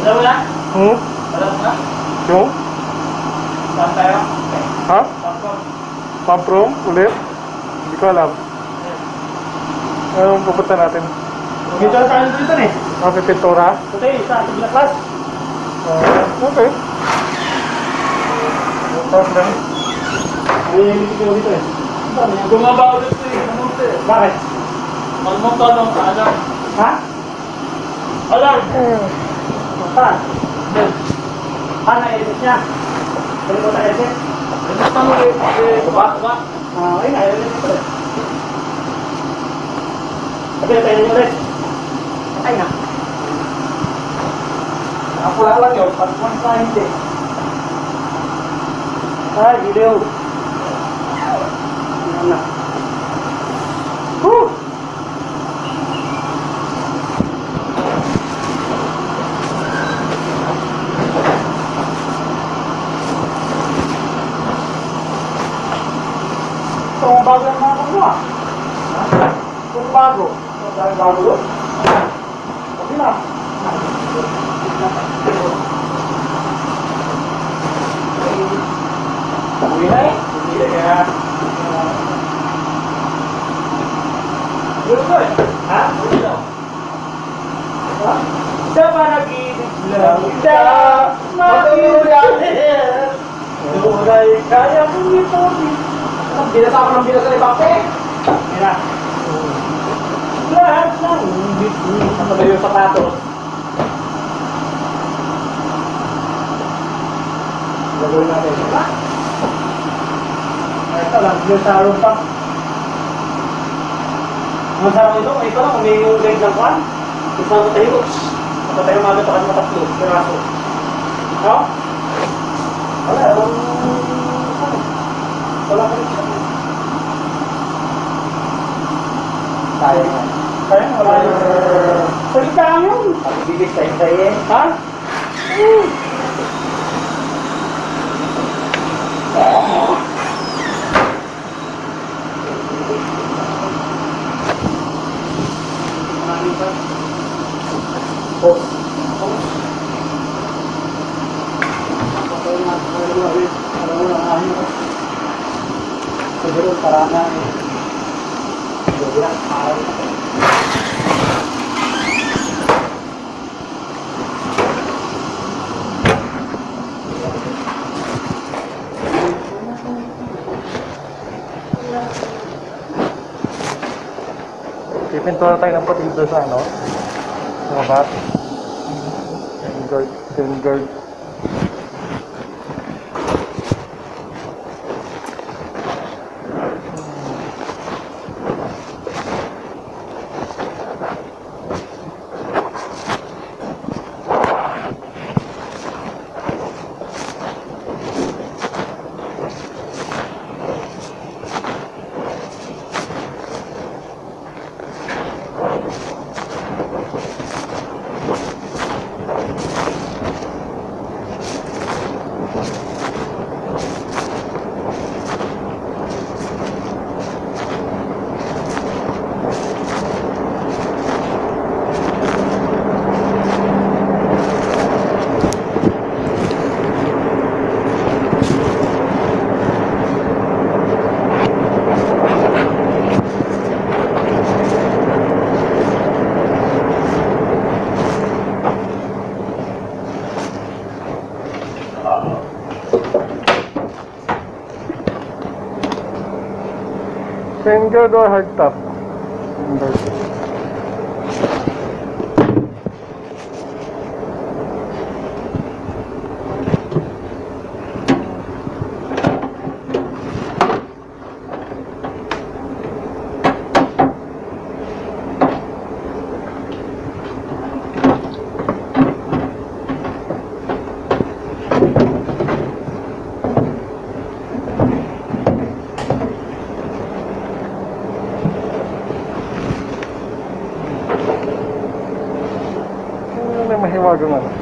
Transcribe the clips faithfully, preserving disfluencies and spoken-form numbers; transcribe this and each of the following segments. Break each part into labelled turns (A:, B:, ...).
A: Alam mo na?
B: Hmm?
A: Alam mo na?
B: Yung?
A: Saan tayo?
B: Ha?
A: Pumproom.
B: Pumproom? Ulit? Hindi ko alam. Anong pupunta natin?
A: Dito na tayo dito eh.
B: Ah, may pintura?
A: Okay, sa ating na class.
B: Ah, okay. Tapos lang.
A: Ay, hindi ko dito eh. Gumabaw dito eh. Kamunti eh. Bakit? Magmunta nung alam. Ha? Alam! Saan? Ah, na-edit niya. Pwede mo na-edit? Edit na mo eh. Ba? Ba? Ah, ayun na. Edit ito eh. Sabi na tayo nyo ulit. Ay na. Nakapula lang yun. Pag-one pa hindi. Ay, video. Ayan na. Woo! Ito ang bago ang mga pagkawa. Ito ang bago. Ito ang bago doon. Okay na. Uwi na eh. Uwi na kaya. Uwi ko eh. Ha? Uwi na. Ha? Siya ba nag-ibig lang? Siya mag-ibig. Tunay kaya mong ito. Binasa ko ng binasa ni Pape. Mira. Lahat ng ibig. Ano ba yung sapatos? Gagawin natin. Ha? Ito lang, yung sarong pa. Ang sarong ito, ito lang, kung may yung leg ng kwan, isang tayo, matatayo mga ito kasi matatlo, piraso. No? Wala, walang... Wala ka rin siya. Tayo nga. Tayo nga, wala yun. Salita lang yun. Bibig tayo-tayo eh. Ha? Hmm. Oh. Oh. Patay na, patay na rin. Para mo lang ahyo. Siguro para na eh. Siguro lang, para na.
B: Pipintura tayo ng puti dito sa ano? Sa kabat. Guard. Guard. Censored or hardtop? Mahiwagang ano.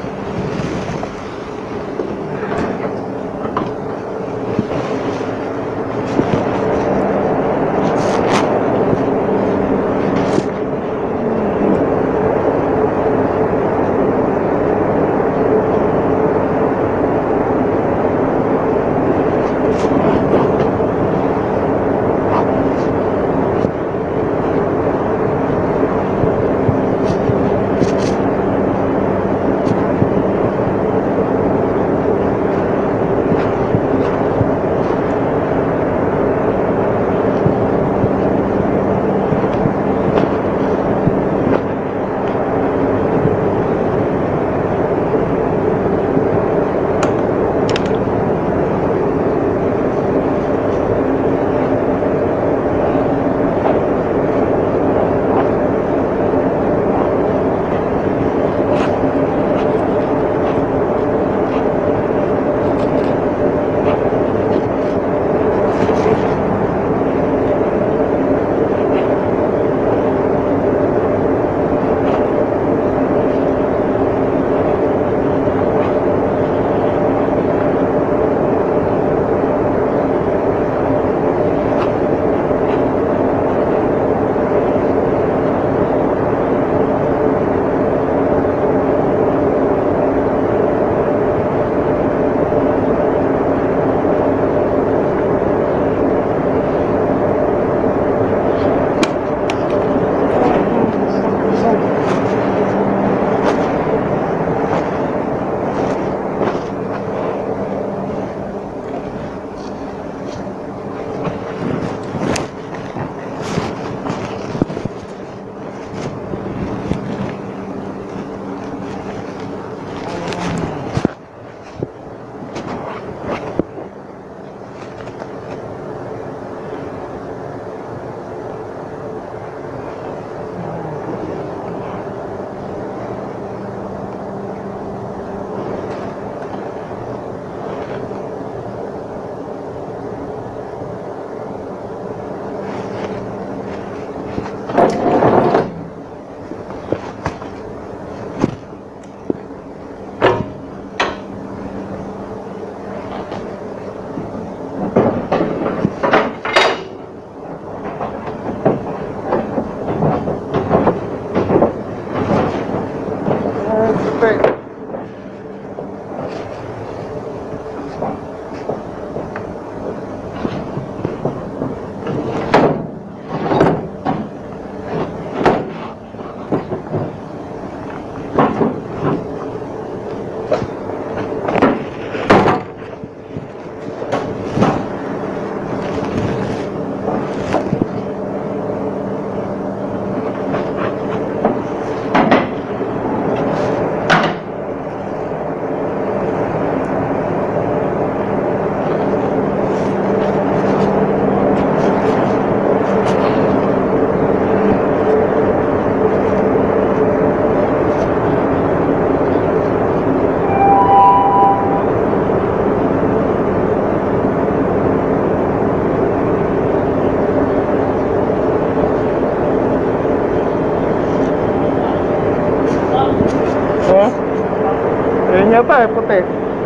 B: Yan pa eh, puti.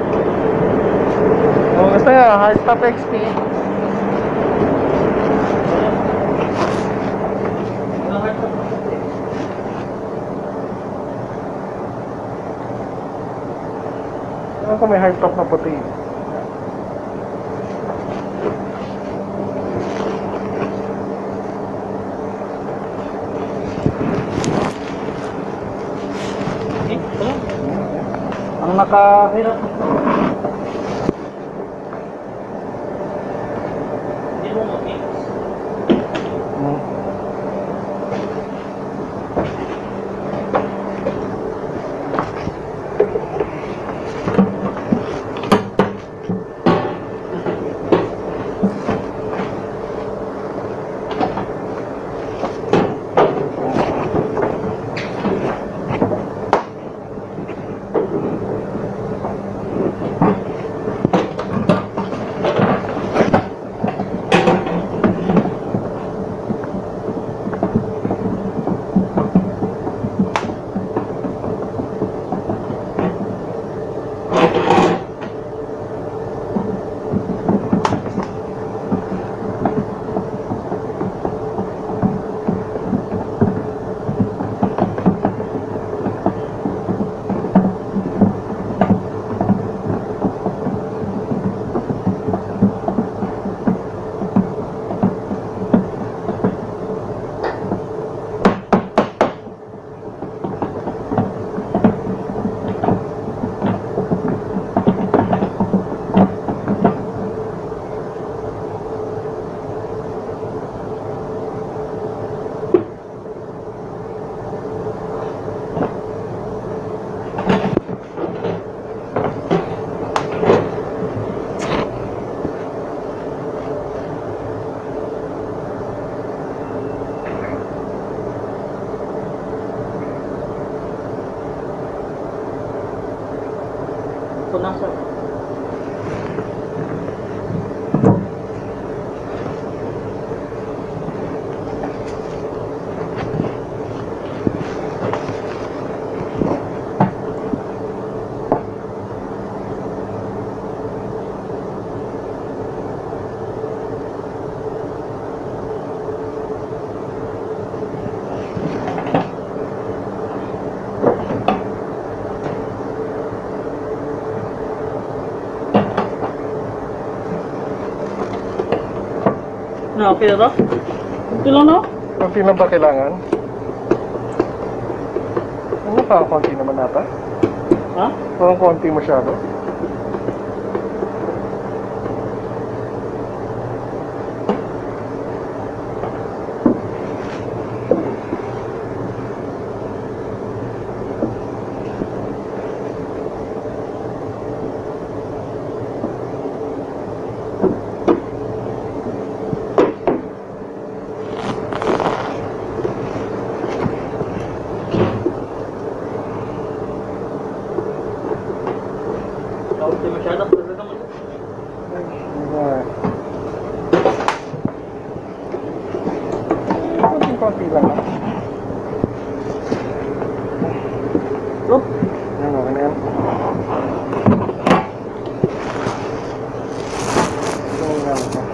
B: Kung gusto nyo, hard stop X P. Ano kung may hard top na puti?
A: Ang nakahirap. Hindi mo mag-mix.
B: Hmm.
A: Nasa na pera? Ito lang na?
B: Konti lang ba kailangan? Ano pa? Konti naman nata?
A: Ha?
B: Parang konti masyado.
A: Hindi masyadong talaga naman.
B: Konti-konti lang.
A: Oop!
B: Yan, okay na yan. Ito yung gamit ko.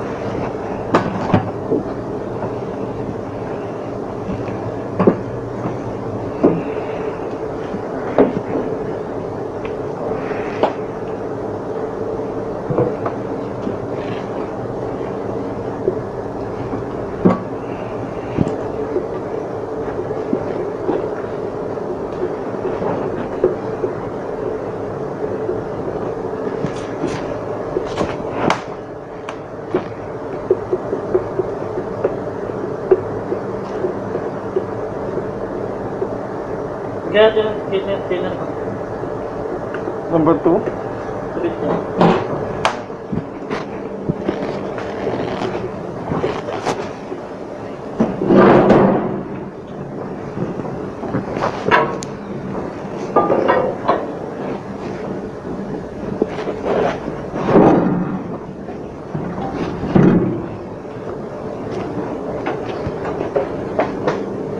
A: Kaya ito yung fitness trainer.
B: Number two.
A: Sulit niya.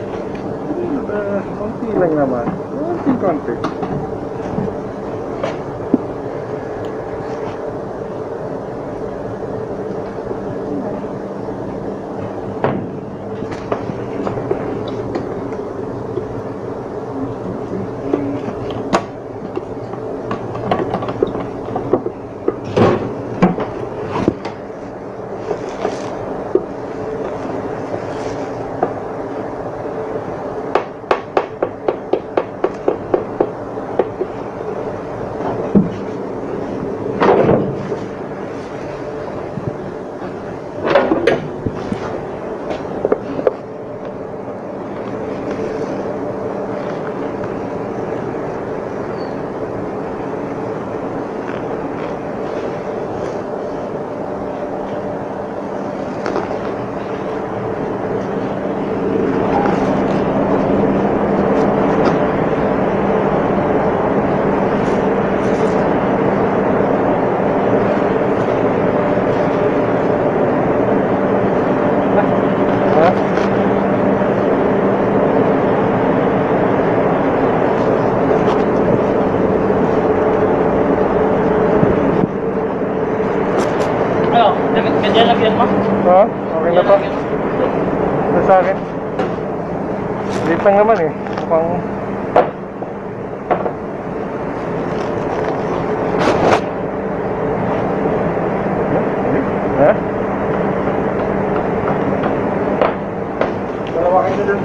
B: Konti lang naman. Konti-konti. Ano to? Ito sa akin. Liit lang naman eh. Mukhang... Ha? Dalawa kayo dun.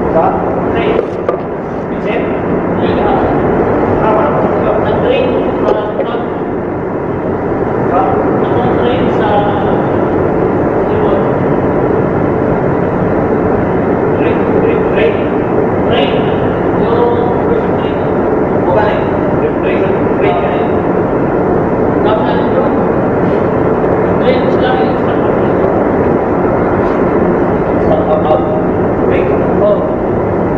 B: Sa?
A: Train. Vincent? Tama. Nag-train sa likod. Ha? Akong train sa likod. Train? Train? Train? Train? Yung first train. O ka na eh. Train ka na eh. Kapag na yun. Train sila yung start up. Start up out. Train? Oo.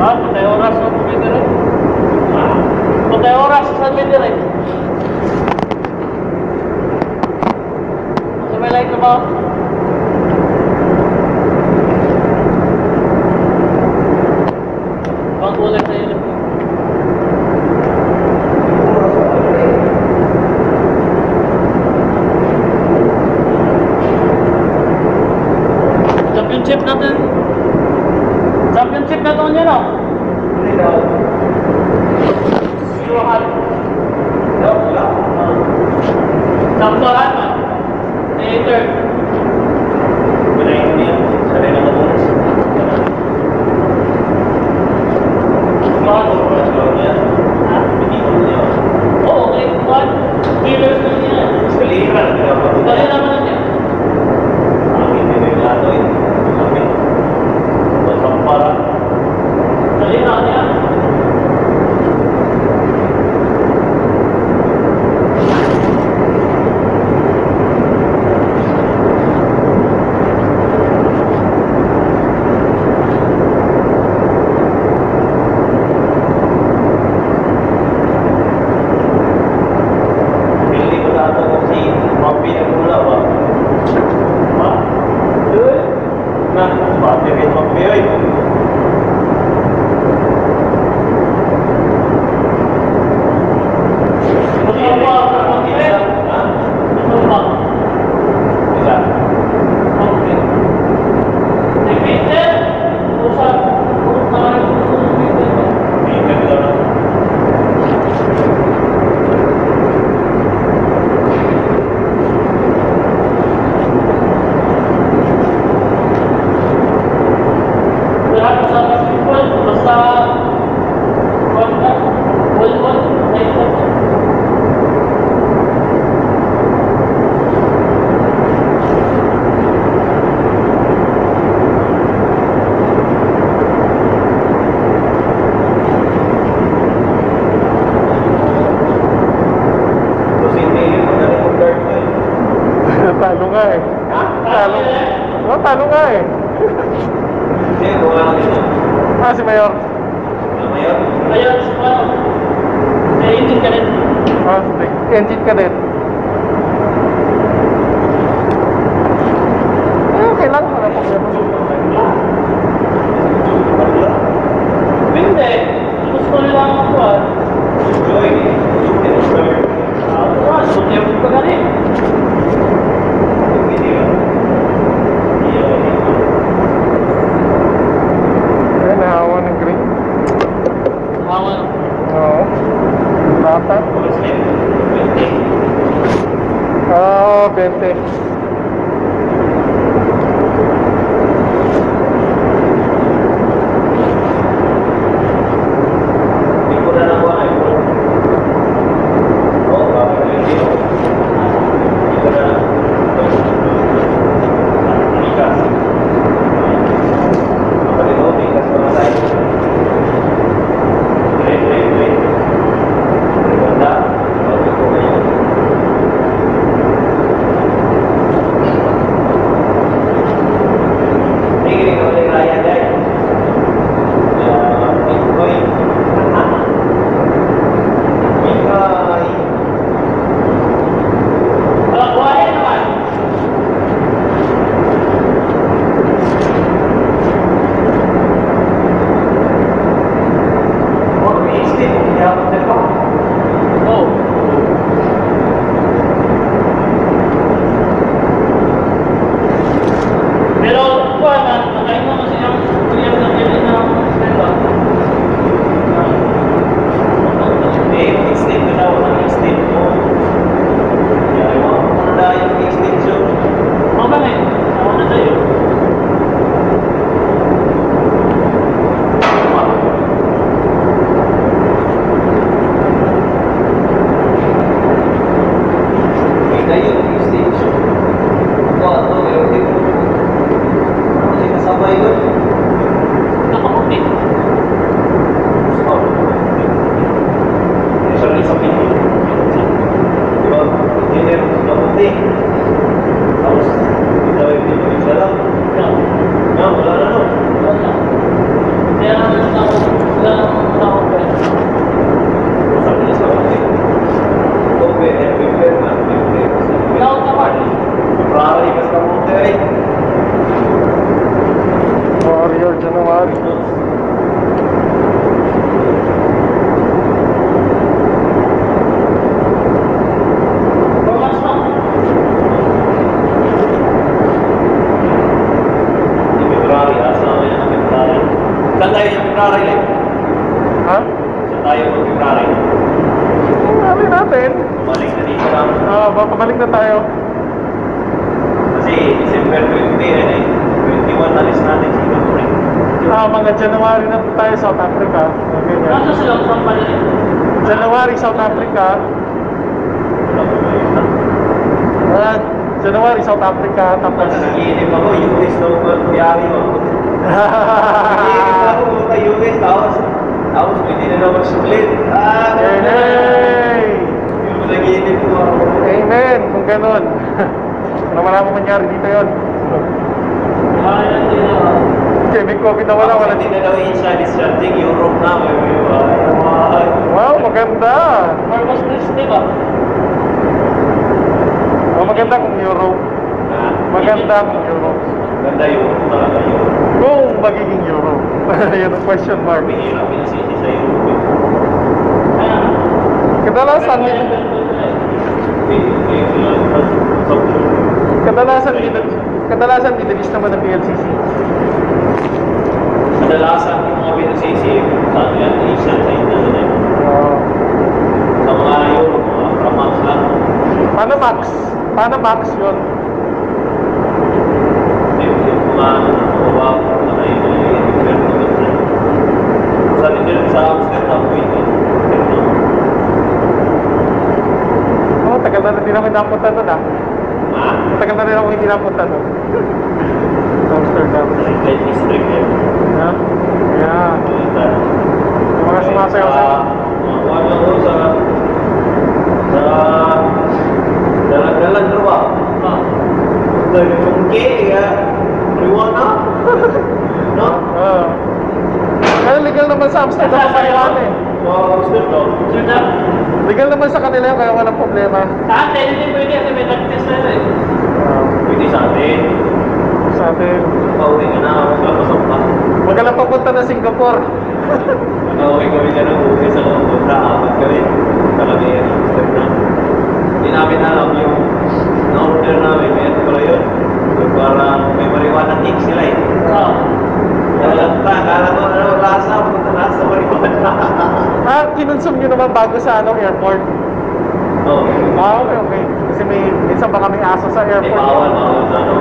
A: Ah, patay oras sa pumili rin. Patay oras sa pumili rin. Sa may light na ba? Bang kulay sa ilip. Championship natin. Championship na ito niya, no? Hindi daw. Siluhan. Daw, wala. Sambahan, man. Later. Wala yun niya. Sabi na matunas. Sambahan. Sambahan niya. Ha? Hindi mo niya. Oo, okay. Sambahan. Wheelers na niya. Skaliran. Skaliran naman niya. Amin, hindi na ito eh. Amin. Para salina niya. Hindi ko dato kung si Papi na mula ba? Ha? Doon? Na, Papi na Papi ay.
B: Talo nga eh. Talo. Oh, talo nga eh.
A: Hindi, buka lang dito.
B: Ah, si Mayor.
A: Mayor? Mayor, si Mayor. Sa engine ka rin.
B: Ah, sige. Engine ka din. Eh, okay lang. Wala problema.
A: Hindi. Gusto nila ang kuwan. Joy. Ah, kuwan. Suti ang ka rin.
B: Eh, nahawa ng green.
A: Nahawa?
B: Oo. Lata. Oo, twenty.
A: Hindi ko na nakuha na ito. Oo, bakit na yung dito? Hindi ko na. Bigas. Kapatid mo, bigas pa na tayo. Wait, wait, wait. Ganda. Bakit ko ngayon? February lang.
B: Ha?
A: Sa tayo mag-February.
B: Sabi natin.
A: Balik na dito lang.
B: Oo, uh, pabalik na tayo.
A: Kasi December twenty, eh, twenty-one alis natin Singapore.
B: Ah, mga January na tayo South Africa. Okay, yeah.
A: Ano sila kung saan pala rin?
B: January South Africa.
A: Wala ko ba yun?
B: Ah, January South Africa. Tapos
A: nag-iinip ako, U S daw ba biyari mo? Nag-iinip ako sa U S, tapos tapos pwede na naman sulit. Ah,
B: hey, hey!
A: Yung nag-iinip ko ako.
B: Amen, kung ganun. Ano wala mo mangyari dito yun?
A: Wala yan din ako.
B: Okay, may COVID na wala, wala.
A: Hindi na daw yung Chinese charging, Europe na.
B: Wow, maganda.
A: Purpose this, di ba?
B: Oh, maganda kung Europe. Maganda kung Europe.
A: Maganda Europe talaga Europe.
B: Kung magiging Europe. Yun ang question mark.
A: Mahirap pinasiti sa Europe.
B: Kadalasan din. Kadalasan din. Kadalasan din din naman ng P L C C.
A: Kadalasan yung mga P L C C, sa yan, Asian side na din. Sa mga Europe, mga Pramax lang.
B: Paano Max? Paano Max yun?
A: Yung mga mga mga yung sa nila sa Amsterdam po ito.
B: Oh, tagal na din ako napunta doon ah.
A: Ha?
B: Tagal na rin ako hindi napunta doon. Amsterdam.
A: Red district eh.
B: Ha? Yeah. Yung mga sumasayaw sa...
A: Wala ko sa... Sa... Dalang-dalang ba? Ha? Sa yung gay, ha? Riwana? No?
B: Oo. Kaya legal naman sa Amsterdam ang marijuana eh.
A: Wow, Amsterdam. Amsterdam?
B: Legal naman sa kanila yun, kaya walang problema.
A: Sa atin, hindi pwede kasi may nag-test na eh. Pwede sa atin.
B: Sa atin.
A: Pauwi ka na, magpapasok ka.
B: Huwag ka lang papunta na Singapore.
A: Pauwi kami ka na, uwi sa Kumunta, apat kami. Kami yan, Amsterdam. Hindi namin alam yung na-order namin, may ano pala yun. Parang may marijuana cake sila eh. Oo. Kaya kala ko ano, lasa, punta lasa marijuana.
B: Ah, kinonsum nyo naman bago sa ano, airport?
A: Oo.
B: Ah, okay, okay. Kasi may, minsan baka may aso sa
A: Eh,
B: airport.
A: bawal, bawal sa ano.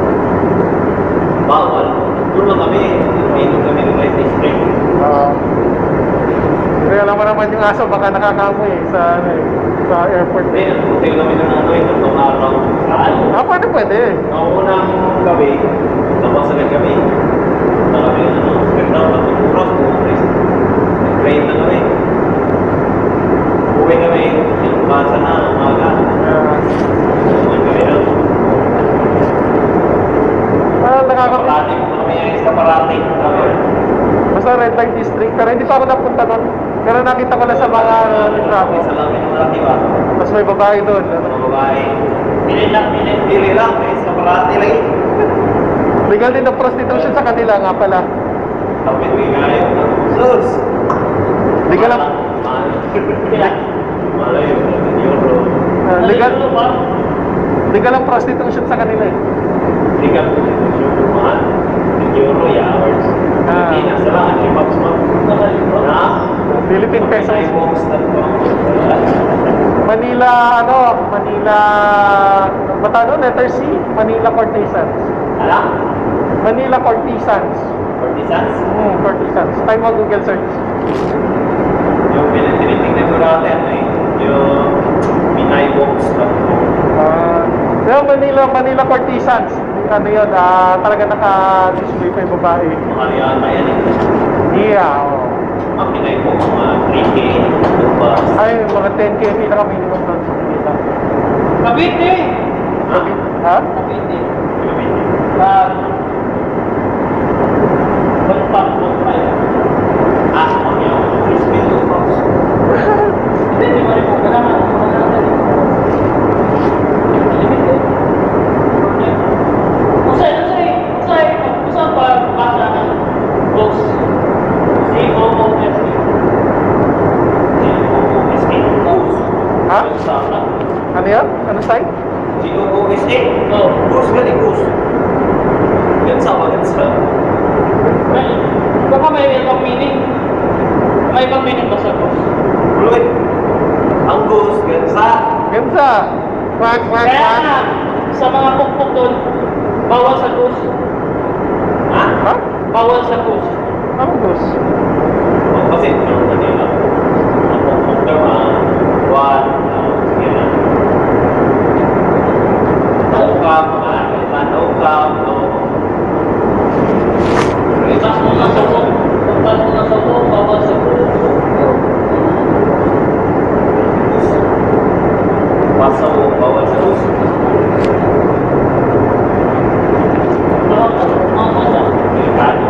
A: Bawal. Doon lang kami, inom kami ng Red District.
B: Oo. Kasi alam mo naman yung aso, baka nakakamoy eh, sa, ano, eh, sa airport.
A: Hindi, hotel kami na ano, ito itong araw. Saan?
B: Ah, pwede, pwede.
A: Ang unang gabi, tapos agad kami. Punta kami ng ano, Amsterdam, Pumproom, Pumproom. Nag-train na kami. Uwi kami, ilbasa na, umaga.
B: Yeah.
A: Uwi kami na.
B: Ah, nakaka...
A: Parati, kami yung isa parati.
B: Basta red light district, pero hindi pa ako napunta doon. Pero nakita ko lang sa mga traffic.
A: Isa lang yung malaki ba?
B: Tapos may babae doon. Ano?
A: Mga babae. Pili lang, pili. Pili lang, may isa parati lang.
B: Legal din ang prostitution sa kanila nga pala.
A: Kapit may gaya. Sus!
B: Legal ang...
A: Malay yun, euro.
B: Uh, legal... Legal ang prostitution sa kanila eh.
A: Legal po dito siya mahal. Euro, hours.
B: Ah.
A: Hindi na sila ang limaps mo. Ha?
B: Philippine pesos.
A: Ay, box na ito.
B: Manila, ano, Manila... Bata ano, letter C? Manila Courtesans.
A: Ala?
B: Manila Courtesans.
A: Courtesans?
B: Hmm, Courtesans. Tayo mo Google search.
A: Yung pinatinitingnan ko natin ay yung Pinay box na ito.
B: Ah, yung Manila, Manila Courtesans. Ano yun, ah, talaga naka-display pa yung babae.
A: Makaliata yan eh.
B: Yeah, oo.
A: Ang Pinay box, mga three K, two bus.
B: Ay, mga ten K pinaka-minimum doon sa Manila.
A: Cavite!
B: Ha?
A: Cavite. Cavite. Ah, Bagpak, bagpak. Ah, ang yung crispy two box. Hindi, di ba rin po kailangan. Usay, usay, usay. Usay pa basa ng box. C O O S K. C O O S K.
B: Ha? Ano yan? Ano site?
A: C O O S K? Oo. Goose, galing goose. Gansa ba, gansa? Baka may itong mini.
B: Quack, quack,
A: Kaya
B: quack.
A: nga, sa mga pukpuk doon, bawal sa goose.
B: Ha? Ha?
A: Bawal sa goose.
B: Anong goose?
C: Kasi ang kanila, ang pukpuk daw ang buwan, sige na. Naukam, naukam,
A: Ibas mo na sa buk. Ibas mo na sa buk, bawal sa goose.
C: Masa mo, bawal sa us. Delikado.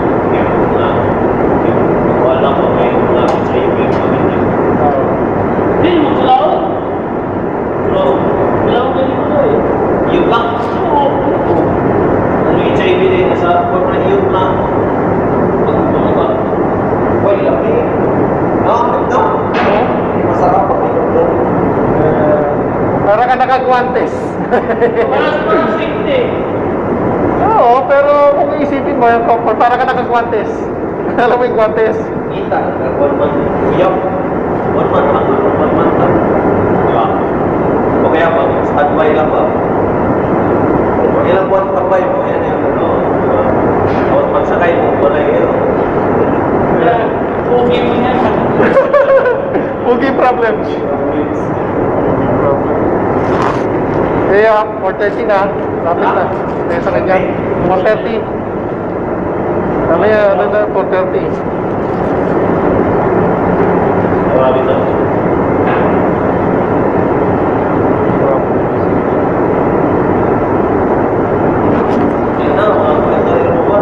C: Wala ko may mga H I V maganda.
A: Hindi mo sulaw.
C: Pero,
A: Sulaw ka dito eh.
C: yun lang. Ano H I V din, nasa corporate yun lang. Ano ba? Uy, laki. No, no. Masarap pa kayo doon.
B: Para ka naka-guantes.
A: Para sa mga safety.
B: Oo, pero kung iisipin mo, yung comfort, para ka naka-guantes. Alam mo yung guantes?
C: Kita, one month. Uyap. One month lang. One month lang. Diba? O kaya ba, standby lang ba? Kung ilang buwan standby mo, yan yung ano. Diba? Bawat magsakay mo, wala yung ilo.
A: Kaya, pugi mo niya.
B: Pugi problem. Kaya, four thirty na. Lapit na. Kaya sa kanya. four thirty. Ano yan? Ano na? four thirty.
C: Marami na. Yan na, mga kwenta rin mo ba?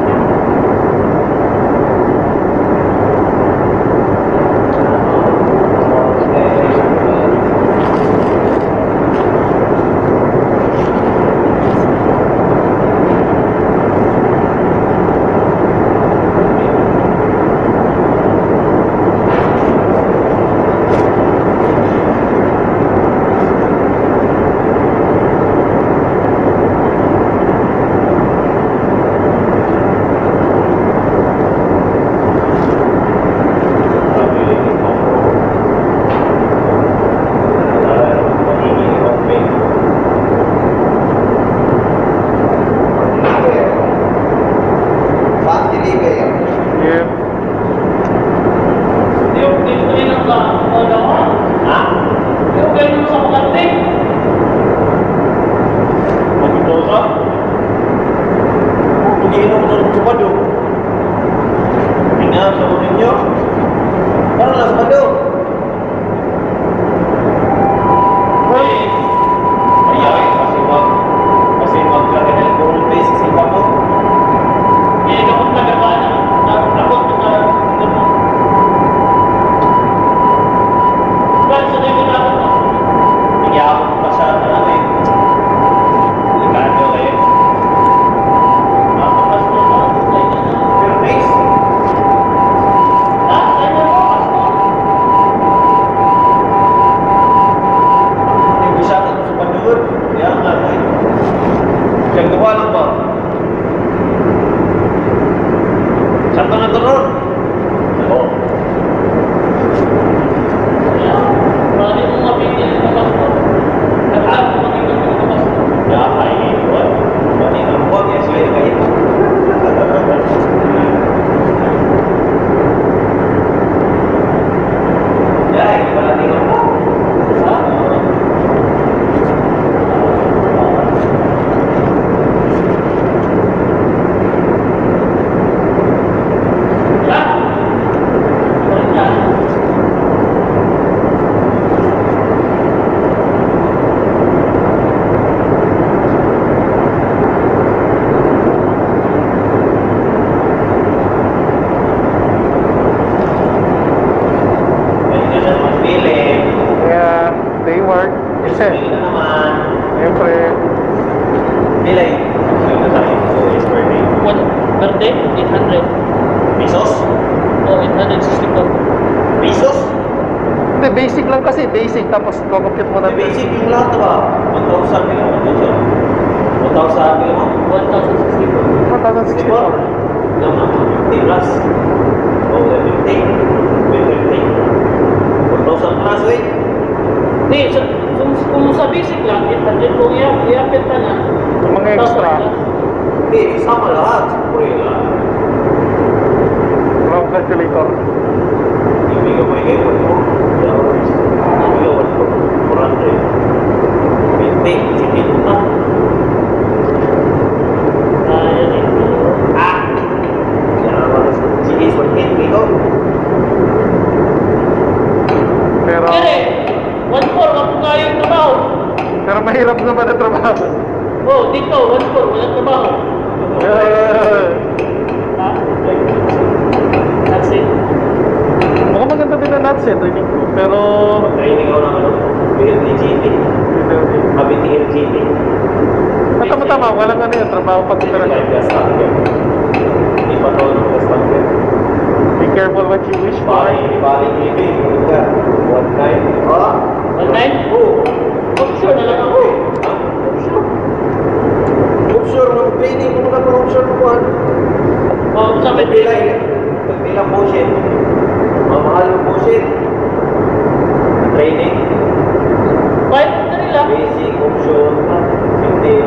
B: Yeah.
A: Yung pintuin ng ba? Ano?
C: Ha?
A: Yung ganyan sa pagkating.
C: Magkito ka? Kung iinom ng kumado. Tingnan sa mga ninyo. Parang lang kumado.
A: Uy,
C: Ayaw, kasi mag... Kasi magkakaroon ng alcohol base sa iba mo.
A: hindi ka kung nagawa na. Nakakot ko na. Well, sa tayo na ako.
C: Nagyakot pa siya na lang eh. Delikado kayo.
A: Makapas mo na. Tayo na.
C: Pero base,
A: Ha? Tayo na. Makapas mo.
C: hindi ko siya sa pandoon. Kaya nga eh. Kaya gawa lang ba? Saan ka nagkaroon? Oo.
A: Marami mong mapigil ng kapas mo. Nagtap mo makikita ng kapas mo.
C: Ya, ay, what? Pati ang buwag, yes, yun kayo. Ya, hindi pala tingnan mo.
A: Ha? Yan. Yan yan.
C: Pwede ka na magpili.
B: Kaya, day work.
C: Pili ka naman.
B: Siyempre,
C: Pili. Pili ka tayo. So, it's per day.
A: What? Per day? eight hundred.
C: Pesos?
A: Oh, eight hundred sixty-four.
C: Pesos?
B: hindi, basic lang kasi. Basic, tapos kukumpute mo na.
C: May basic yung lahat ba? one thousand kilo mo. one thousand kilo mo.
A: one thousand sixty-four.
B: one thousand sixty-four.
C: No, no, fifty plus. Oh, fifty. fifty. one thousand plus, wait.
A: Hindi, so, kung, kung
B: calculator.
C: Ibigaw mo yung ipon mo. Ibigaw mo. Kurante. Binti. Sitin mo na.
A: Ayan eh.
C: Ah! Yan ang mga sige, one-hit. Ibigaw.
B: Pero,
A: Kere, one four, wag ko nga yung trabaho.
B: pero mahirap naman ang trabaho.
A: Oh, dito, one four, walang trabaho.
B: Eh,
A: Ha? That's it.
B: Mukhang maganda din ang nuts eh, training ko. Pero,
C: Training ako ng ano. B L G T. A B T L G T.
B: at tama-tama, walang ano yun, trabaho pag
C: Five gas tanker. Hindi pa to ng gas tanker.
B: Be careful what you wish for.
C: Bali, bali, ibig. One nine. Ah!
A: One nine?
C: Oo.
A: Offshore na lang ako.
C: Ha? Offshore? Offshore, mag-training mo na kung offshore mo kuhan.
A: Oh, sa may
C: Nagpila eh. Nagpila bullshit. Mamahal yung bullshit. Training.
A: Bayad na nila.
C: Basic, offshore, fifty.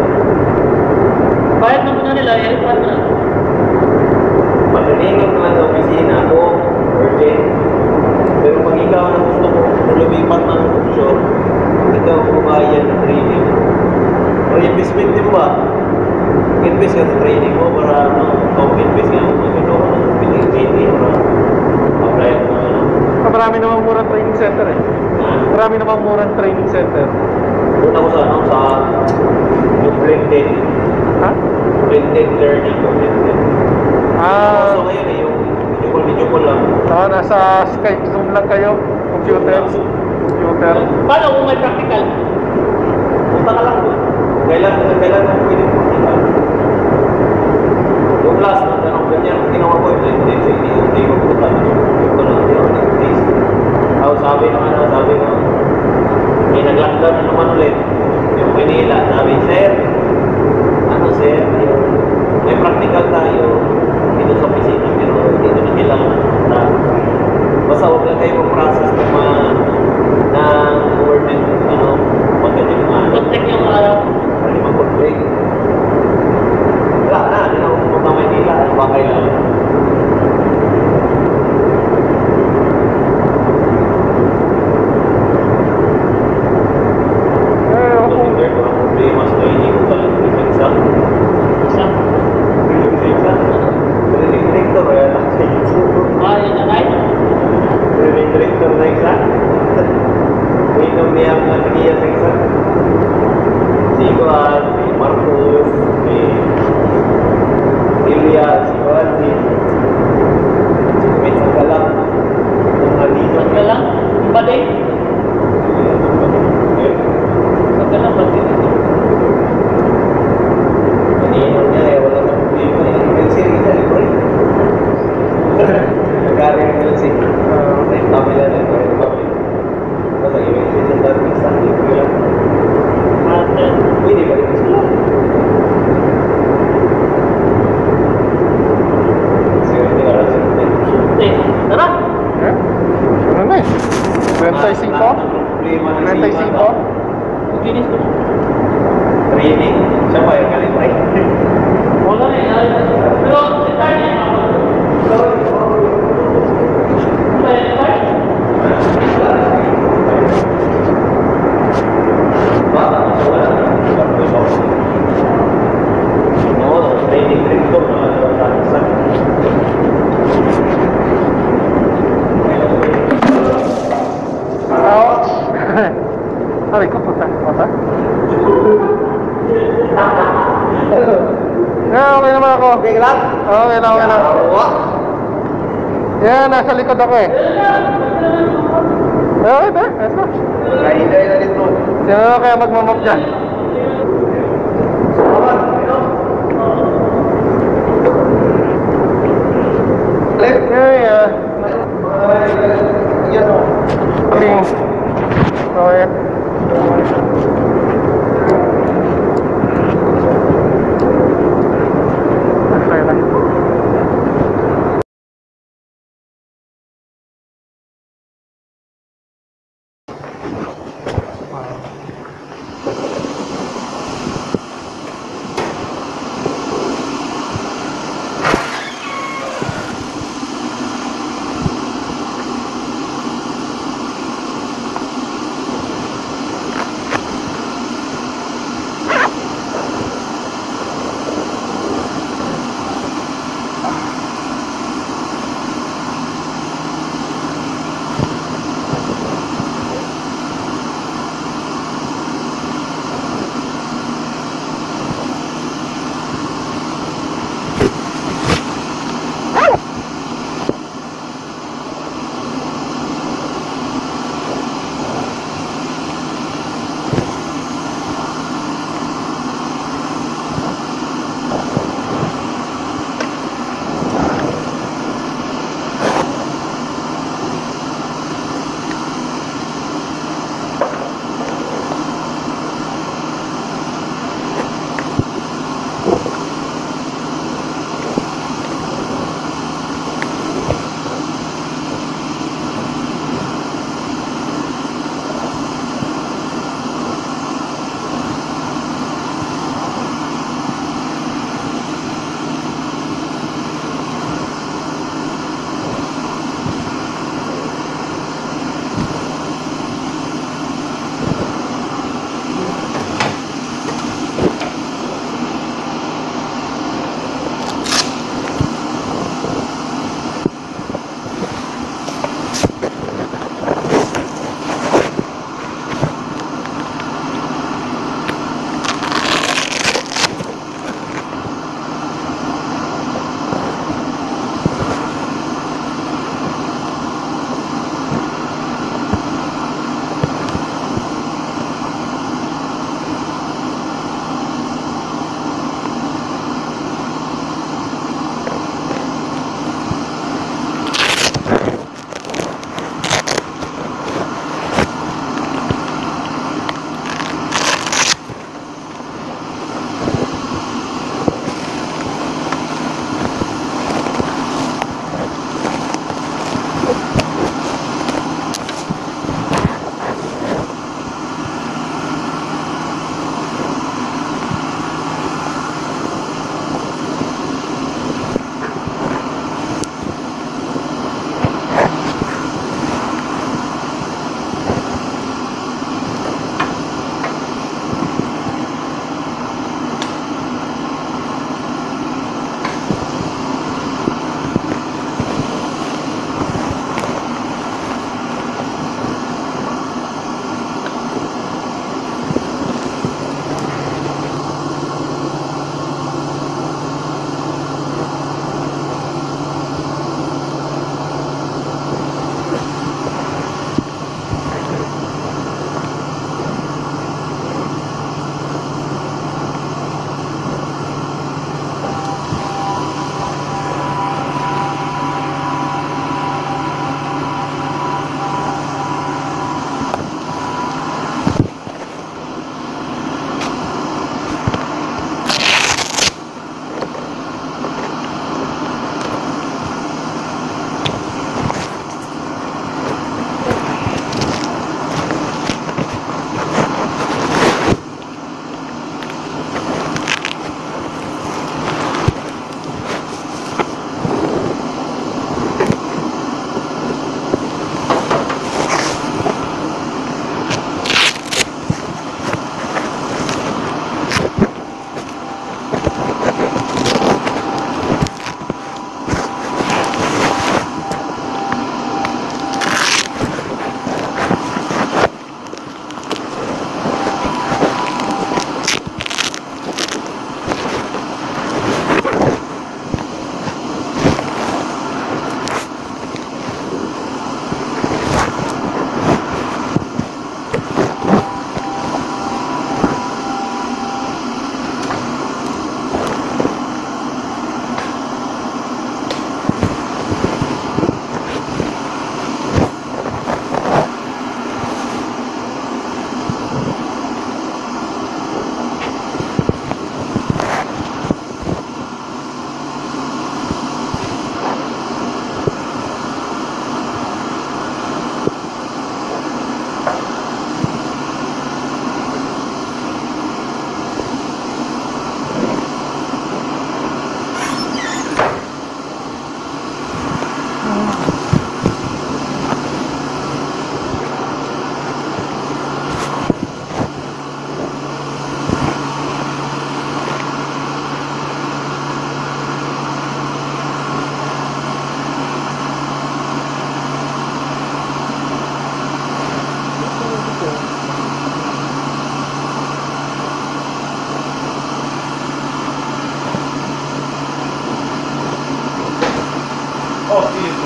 A: Bayad na muna nila, i-refund na.
C: Pagkalingan mo lang sa opisina ako, urgent. Pero pag ikaw na gusto mo, lumipat ng offshore, ikaw kumayan ng training. Pero investment din ba? Invest ka sa training mo para ano, invest ka mo magkano ka ng P T G T para apply mo na ano.
B: Marami namang murang training center eh.
C: Ha?
B: Marami namang murang training center.
C: Doon ako sa ano, sa yung blended,
B: Ha?
C: blended learning ko, blended.
B: Ah,
C: So ngayon eh, yung video call, video call lang.
B: ah, nasa Skype, Zoom lang kayo. Computer. Computer.
A: Paano kung may practical?
C: Punta ka lang doon. Kailan, kailan mo pwede pumunta? Yung last, nagtanong ganyan, ginawa ko yung blended, so hindi hindi ko pumunta. Ito lang, hindi ako nag-face. Tapos sabi ng ano, sabi ng, may nag-lockdown na naman ulit. Yung Manila, sabi, sir, ano sir, yung, may practical tayo dito sa opisina, pero dito na kailangan na basta huwag lang kayo mag-process ng mga ng government, ano, magaling mga
A: Contact yung araw.
C: Pwede mag-conflict. Wala na, hindi na ako pumunta Manila. Ano ba kailangan?
B: Eh,
C: Kasi
B: ako.
C: there ko ang problema sa training ko talaga yung exam.
A: Isa.
C: Yung exam. Training director, kaya lang sa YouTube.
A: Ah, yun na right?
C: Training director na exam. Uminom niya ang nakikiya sa exam. Si Juan, si Marcos, si Ilya, si Juan, si si Kumit sa Galang, yung Alisa.
A: Saan ka lang? Yung baday? Saan ka lang? Ba't din ito?
C: Iniinom niya eh, wala nang problema eh. Kasi isa, libre. Nagkari ng Elsie. May pamilya na ito, may pamilya. Basta i-message ng dati sa libre lang.
A: At, uh,
C: Pwede ba rin sila? Sige, hindi ka lang sila.
A: eh, tara!
B: Eh? Ano na eh? twenty-five twenty-five
A: Ginis ko.
C: Training. Siya ba yung kalibre?
A: Wala na eh. Pero, retire na yun. Ba, retire?
C: Bata, wala na. Oo, training director na lang sa
B: Ouch! Aray ko, puta. Puta? Yeah, okay naman ako.
C: Okay ka lang?
B: Okay na, okay na. Yan, nasa likod ako eh. Okay ba? Let's go.
C: Kainday na dito.
B: Sino kaya magmamap dyan? Yeah, yeah.
C: Yan o.
B: Aling. Okay. Okay na.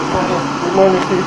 B: Good morning, sis.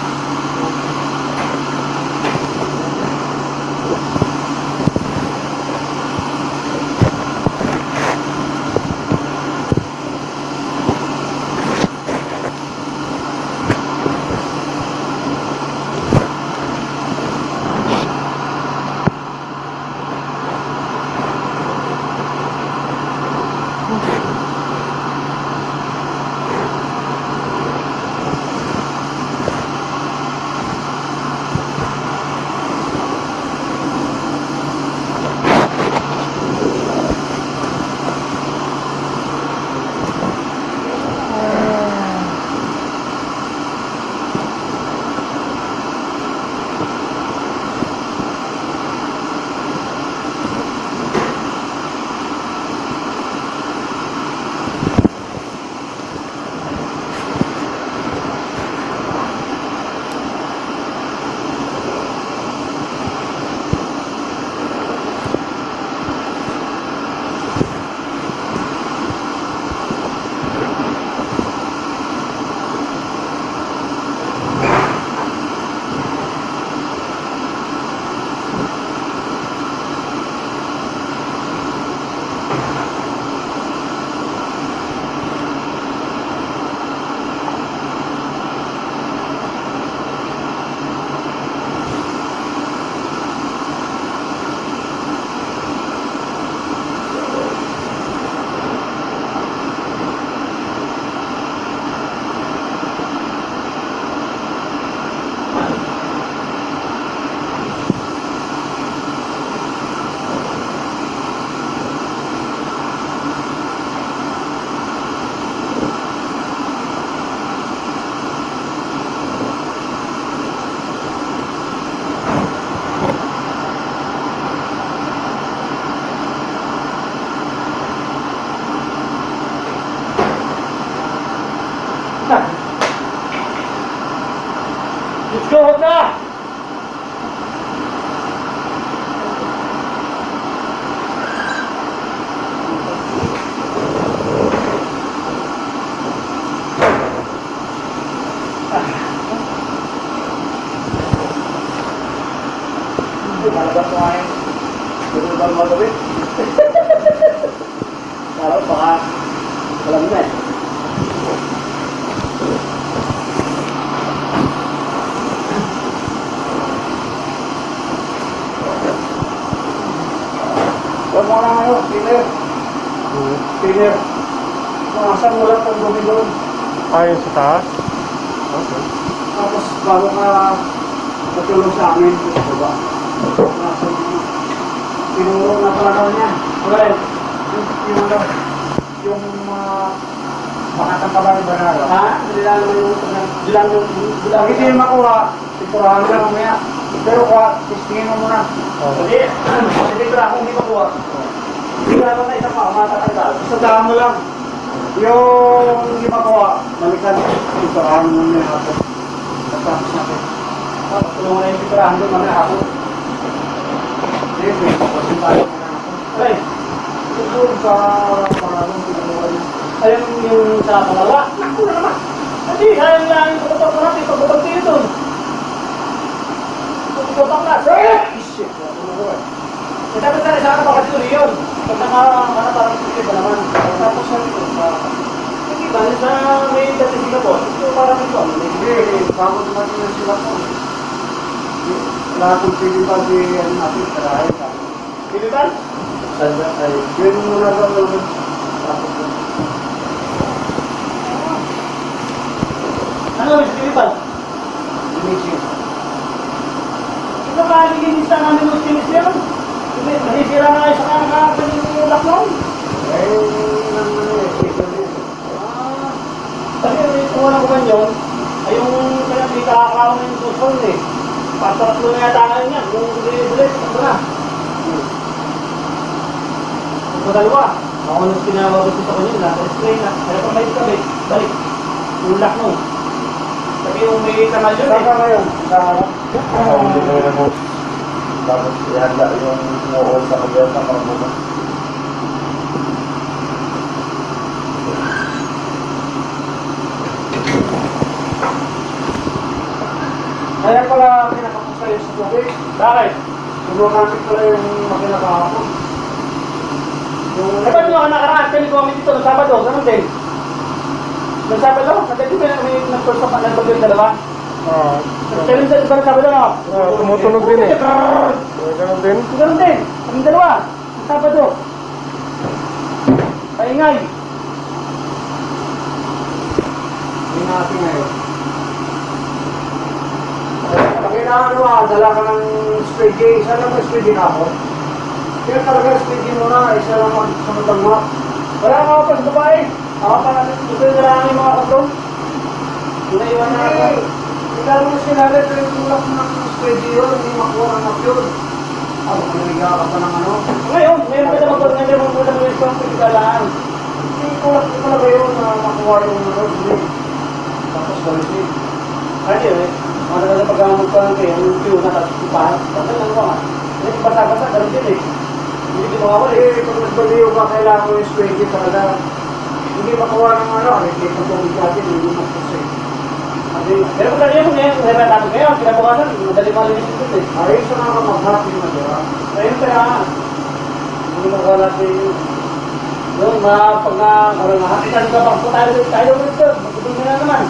A: Let's go, huwag na!
D: Malabas mo ngayon. Ganun ba magawin? Parang baka alam na eh. Huwag mo na ngayon, spinner. Spinner. Makasan mo lang ang dumi doon.
B: Ayun sa taas? Okay.
D: Tapos bago ka matulong sa amin, diba? Tinuro na pala niya. Well, yung, yung, ano, yung mga bakatang kabayo ba na? Ha? Hindi lang yung, hindi lang yung, hindi hindi makuha, sipurahan lang mamaya. Pero kuha, testingin mo muna. Hindi, hindi ko lang kung hindi makuha. Hindi ka naman na isang mga matatanggal. Isang mo lang. Yung hindi makuha, balikan, sipurahan mo muna ako. Tapos natin. Tulungan na yung sipurahan doon mamaya ako. Hindi, kasi tayo na ako. Ay, ito sa pangalong pinagawa niya.
A: Ayun yung sa pangalawa. Naku na naman! Hindi, sayang lang yung pagkapak na natin. Pagkapak tayo doon. Pagkapak na. Sir!
D: Shit, wala ko na ko eh.
A: Eh, dapat na rin sa akin baka dito yun. Pag naka parang sige ba naman.
D: Tapos na ito, sa...
A: Hindi ba? Sa may dati sila po. Ito parang ito.
D: Hindi, bago dumating na sila po. Lahat ng pilipan si ano natin, karahay sa akin.
A: Pilipan?
D: Sanda ay, yun muna daw naman. Tapos na.
A: Ano yung pilipan?
D: Imagine.
A: Ito kaliginis na namin yung sinis yun. Nasisira na kayo sa kanakapan yung laknong.
D: Eh, nang ano eh, ito din.
A: Ah, kasi ito wala ko ba yun? Ay yung kaya may kakakaw na yung susun eh. Patatlo na yata ngayon yan. Yung bulit-bulit, ito na. Ito dalawa. Ako nung pinawagod ito ko yun, nasa-display na. Kaya pa may kabit, balik. Yung laknong. Sabi yung may kanal yun
D: Saan
A: eh.
D: ka ngayon? Sa ano?
B: Hindi ko na mo.
D: Tapos ihanda yung noon sa kanya sa mga muna. yung sasakit.
A: Bakit?
D: Sumagamit pala yung makina kahapon. Yung...
A: Eh, ba't nyo ka nakaraan? Kaya nag-comment dito ng Sabado, ganun din. Ng Sabado, nagkati ba may nag-first up ang nag-bagay dalawa?
B: Oo.
A: Kaya nung sa Sabado, no?
B: Ah, tumutunog din eh. Ganun din.
A: Ganun din. Kami dalawa. Ng Sabado. Paingay.
D: Hindi natin ngayon. Pag inaano ah, dala ka ng spray gauge. Isa lang ang spray gauge ako. Kaya talaga spray gauge mo na, isa lang ang sunod mo.
A: Wala nga ako pa sa babae. Ako pa natin. Gusto nyo lang yung mga katrol. Naiwan na ako.
D: Hindi ka naman sinabi, pero yung tulak ng spray gauge yun, hindi makuha ng apyod. Ah, baka naliga ka pa ng ano.
A: Ngayon, meron ka naman pag nandiyan mong kulang ng responsibilidad.
D: Hindi tulak ko talaga yun na makuha yung ano. Tapos balisin.
A: Ano yun eh? Mga talaga pagkamag ko lang kayo, yung queue na tapos ipahan. Tapos ano ba? Hindi basa-basa, ganun din eh. Hindi ko makawal eh.
D: Eh, pag nagbaliw ka, kailangan mo yung spray gauge talaga. Hindi makuha ng ano, hindi pa tubig natin, hindi makuha eh.
A: Pero kung kanina mo ngayon, kung meron natin ngayon, kinabukasan, madali malinis ito eh.
D: Ayos na nga mag-happy na diba?
A: Ayun kaya, hindi makuha natin yun. Yun, mga pag na, ano na, hakitan ka bang po tayo tayo dito, magpapagod na naman.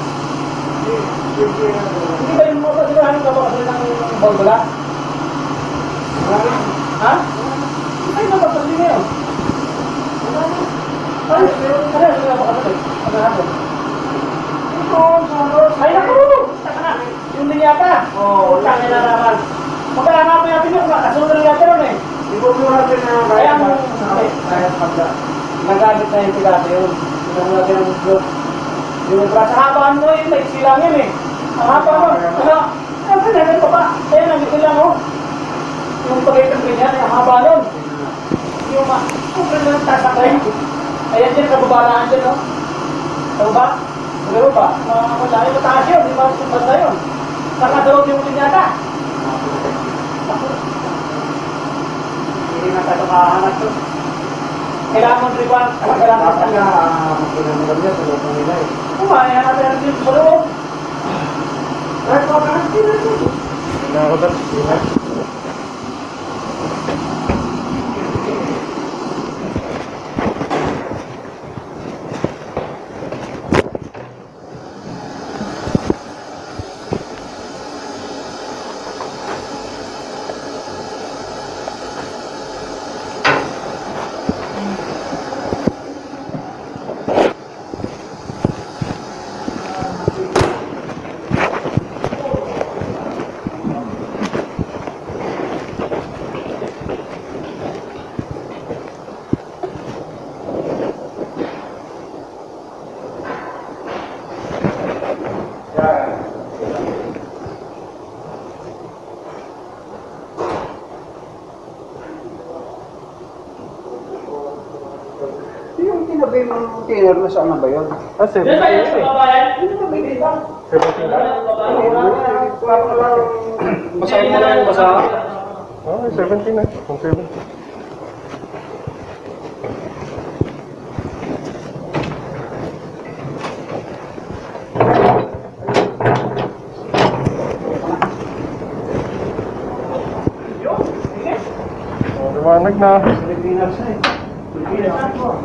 A: Hindi ba yung mga pasilahan ka ba kasi ng bombala? Ha? Ay, napapasli ngayon. Ano? Ano? Ano yung napakasali? Ano natin? Ay, naku! Taka na! Yung linyata! Oo, taka na naman. Magkahanapin natin yung kasunod ng yata ron eh.
D: Ibublo natin na
A: Kaya
D: kaya
A: mo,
D: kaya pagda.
A: nagamit na yung pilate yun. Tignan mo natin ang blog. Yung brasa habaan mo yun, may silang yun eh. Ang haba mo, ano? Ano ba namin pa ba? Kaya nandito lang oh. Yung pagkaitan ganyan, ang haba nun. Yung ma, kung kailan lang tasakay. Ayan dyan, kababalaan dyan oh. Tama ba? Pero ba? Madami mataas yun, di ba? Basta yun. Saka dalawag yung linyata. Hindi na tayo makahanap to. Kailangan mo tripan. Kailangan mo
D: Dapat nga, magpinamiram niya sa loob ng nila eh.
A: kumain na natin dito sa loob.
D: Kahit pa ka, hindi na ito.
B: Hindi na ako dal. Hindi na.
D: Yung tinabi mong tiner na saan na ba yun?
B: Ah, seventeen
A: Yan ba yung
B: na eh.
A: kababayan? Hindi ba may dito?
B: seventeen na?
D: Basahin mo lang yung basa.
B: Oh, seventeen na. Kung seventeen. Oh, liwanag na.
D: Pilipinas na eh. Pilipinas na po.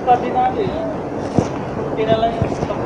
A: Cardinali. Kinala yung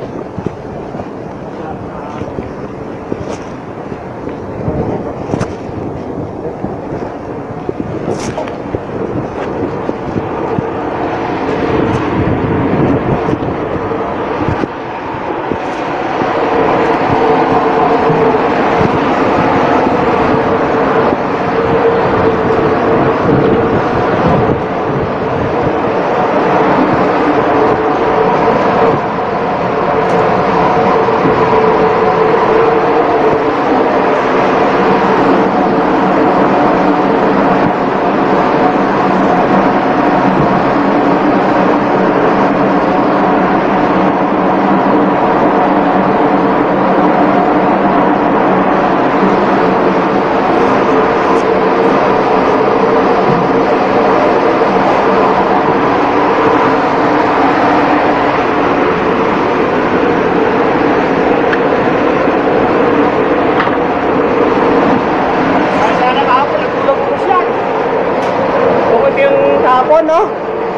D: hapon, no?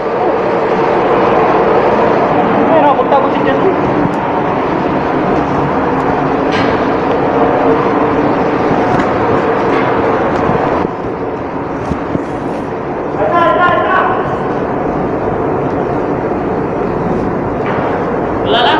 D: Pero magtago si dyan.
A: wala na.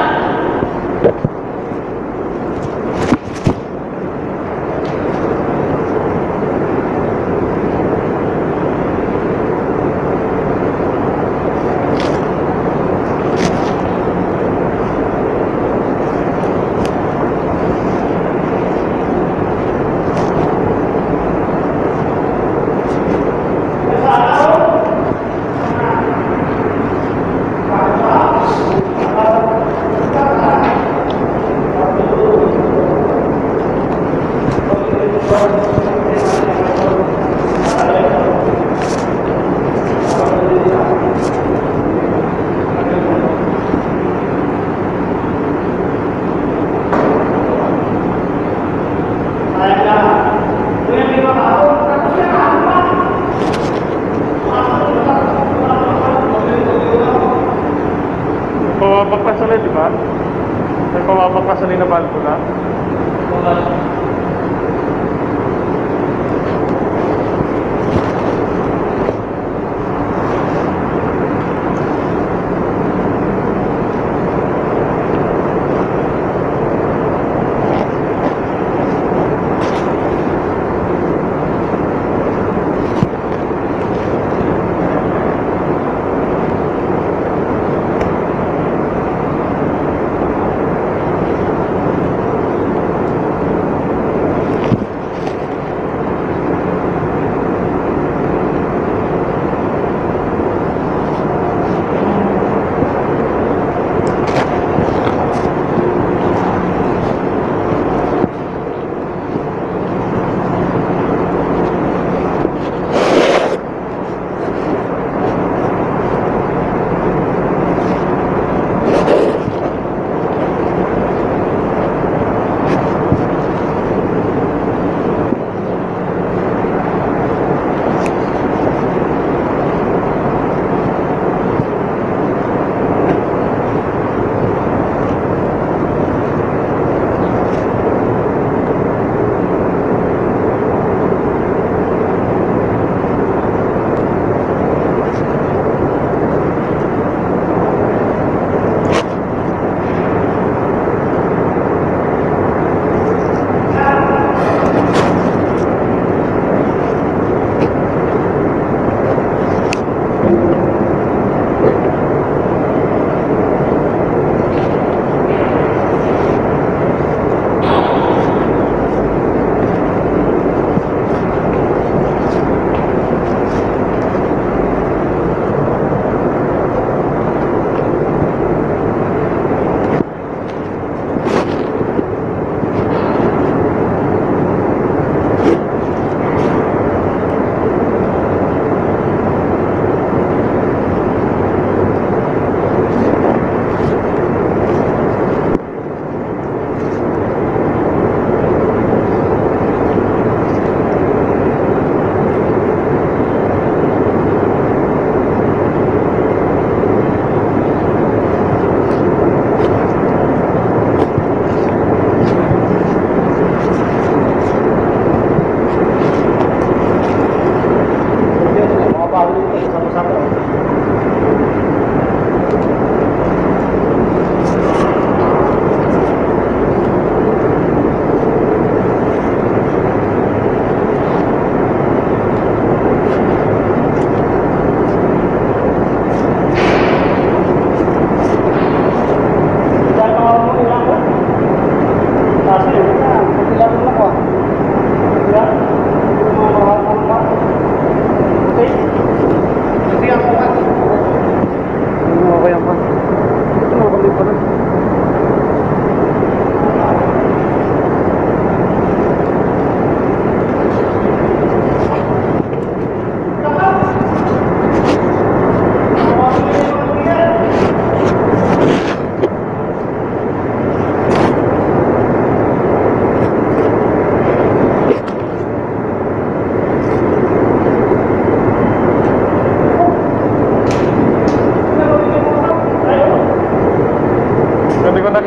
B: Pawabak ka di ba? May pawabak ka na valvula.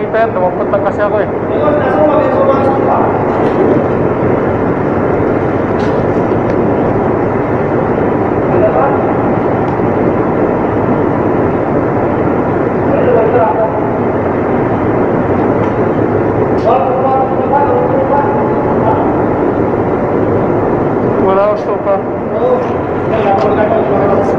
B: dito yan. Tumampot lang kasi ako eh.
A: Ikaw, nasa mo, mag-iso ba ang pa? Ano ba? Ano ba ito?
B: Wala akong sopa.
A: Oo. Wala akong sopa.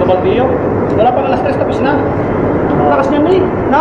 A: Kabagdiyo. Wala pang alas tres tapos na. Lakas niyan eh, no?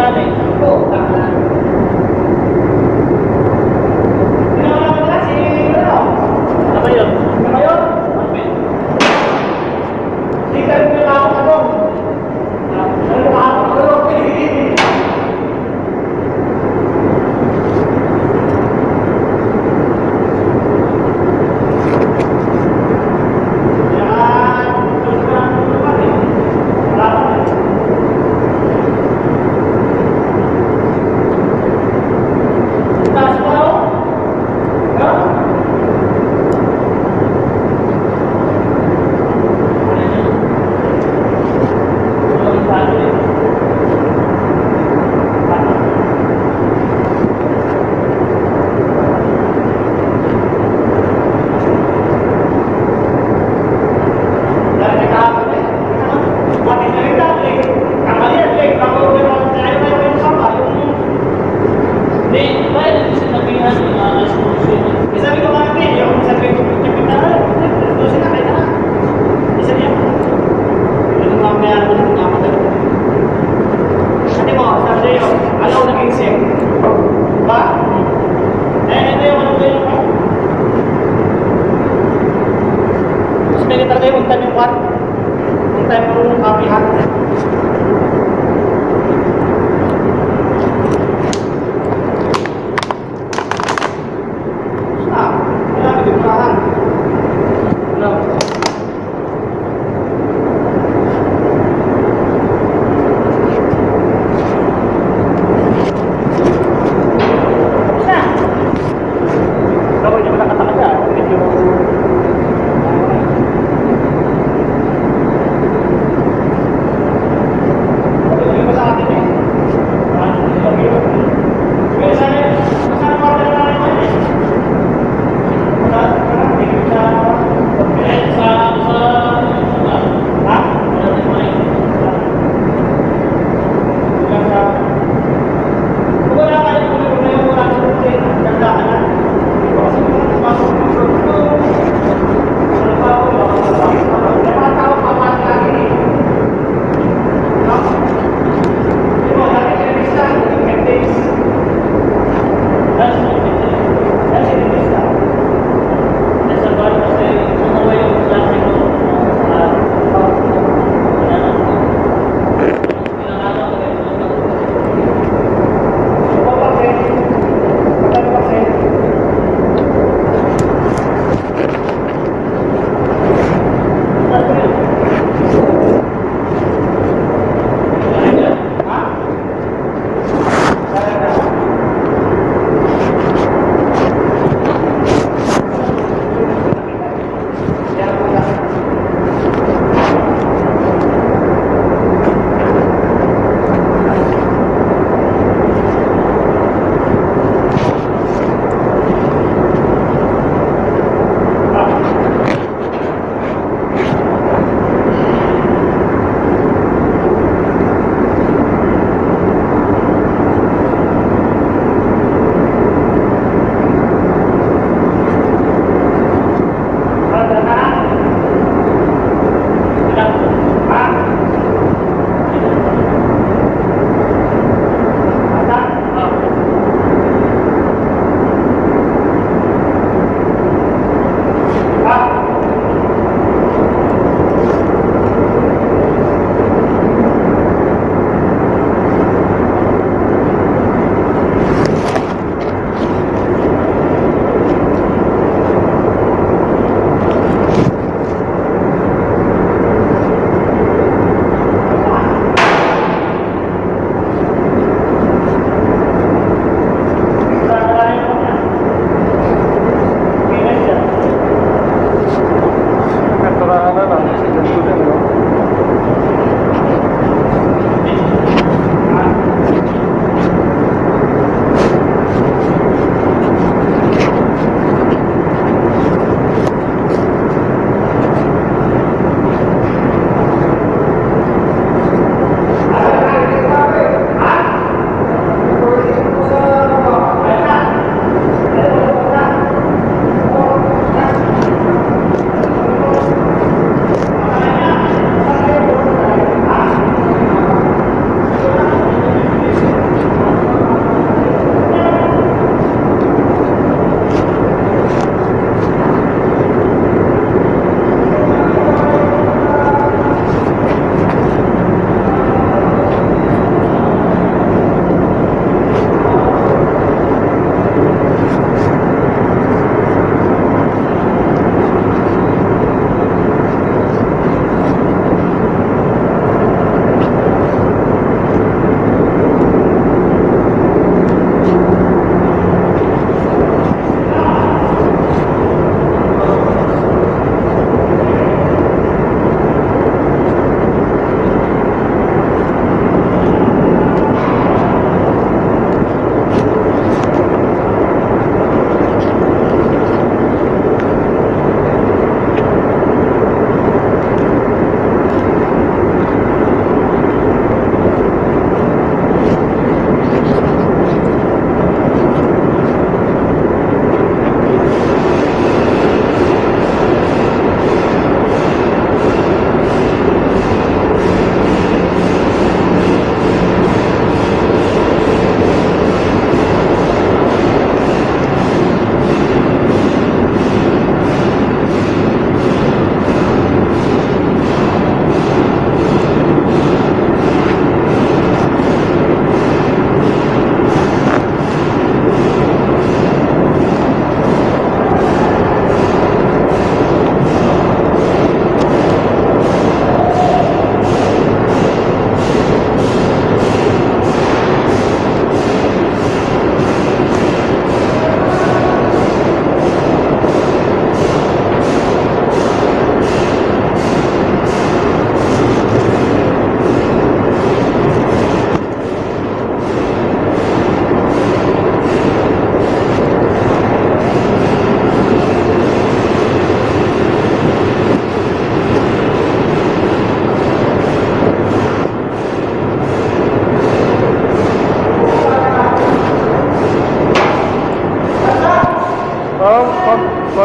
A: yan eh. Oo, tama na. Ano ba yun? Ano ba yun? Ano ba yun? Hindi ka rin kailangan ka doon. Ano ka ako doon?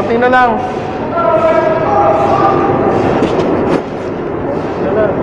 B: Konti na lang. Yan na.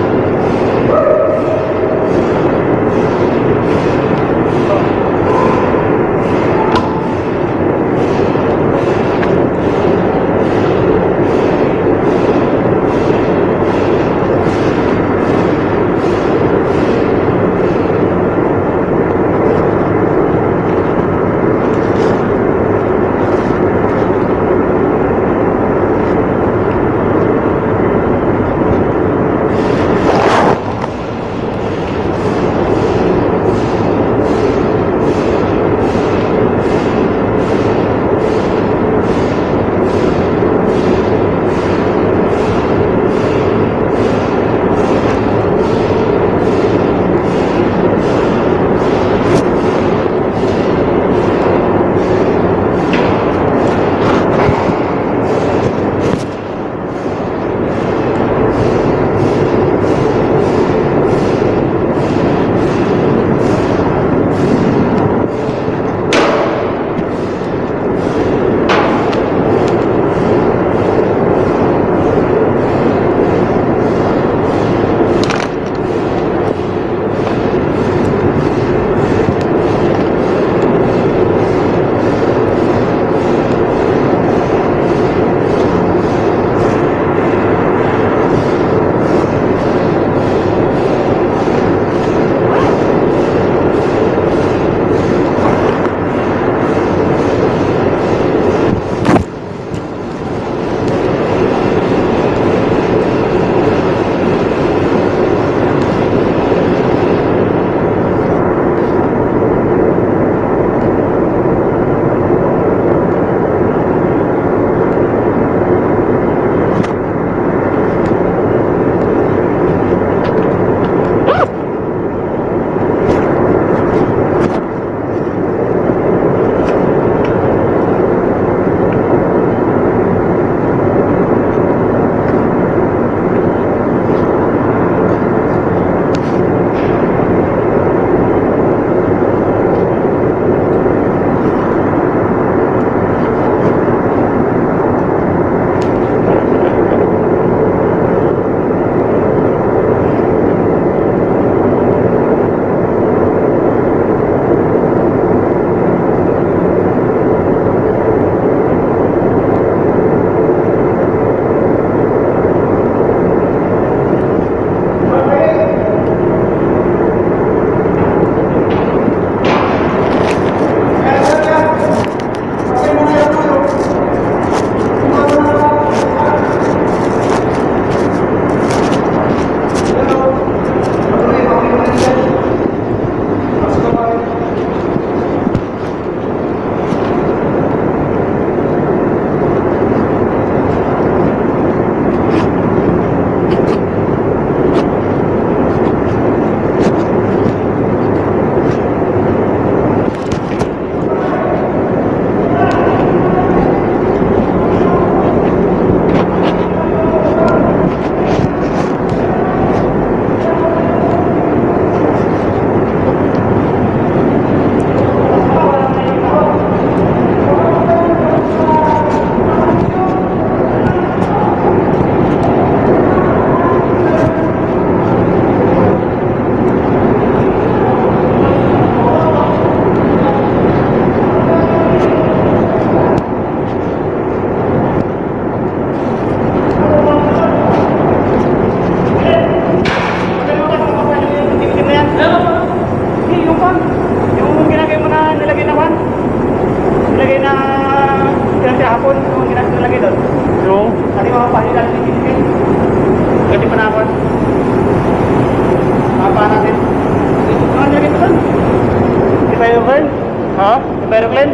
B: Aeroplane?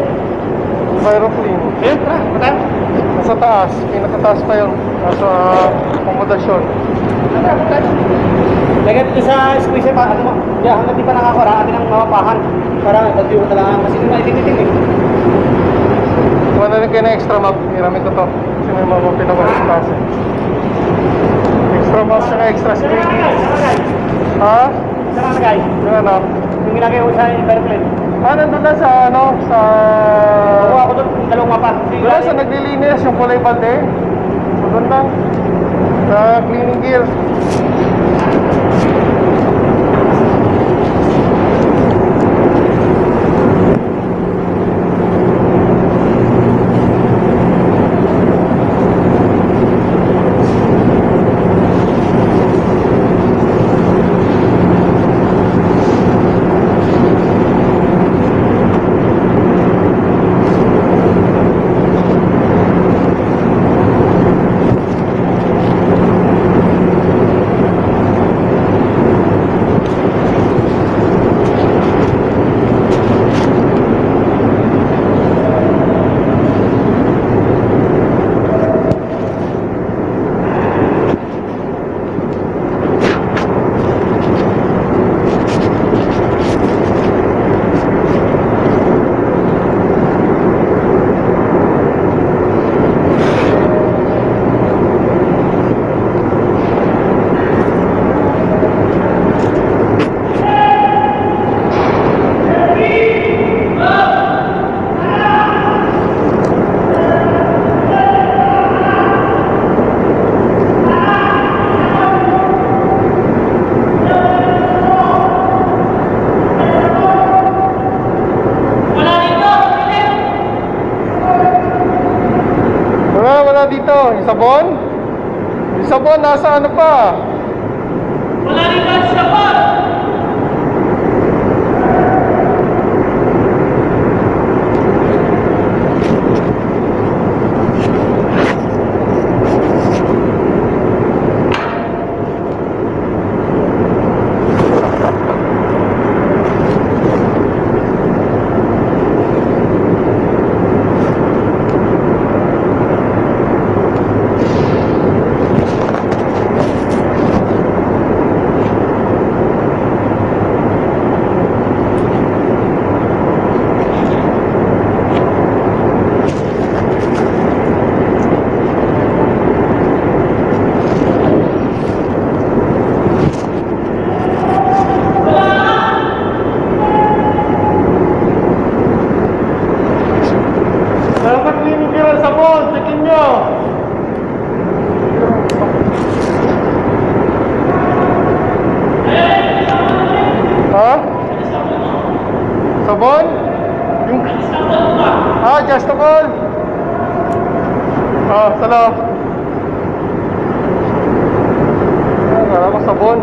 B: Aeroplane. Ayun, tara, mataas. Nasa taas, pinakataas pa yun. Nasa akomodasyon.
A: Tara, mataas. Lagyan dito sa squeeze pa, ano mo, yeah, hanggang di pa nakakura, atin ang mapapahan. Para mag-view na lang, kasi naman itinitin eh.
B: Kuha na rin kayo na extra map, hiramit ko to. Kasi may mga pinabas sa taas eh. Extra map saka extra screen.
A: Saan ka,
B: Ha?
A: saan ka,
B: Yung ano?
A: yung ginagay ko sa aeroplane.
B: Ah, nandun na sa ano, sa...
A: Oo, ako doon, kung dalawang mapa.
B: Doon sa naglilinis, yung kulay balde. So, doon lang. Sa cleaning gear. Dito, yung sabon? Yung sabon, nasa ano pa?
A: Wala rin lang sabon!
B: Sabon? Yung... Ah, adjustable. Ah, salo. Ah, kala ko sabon.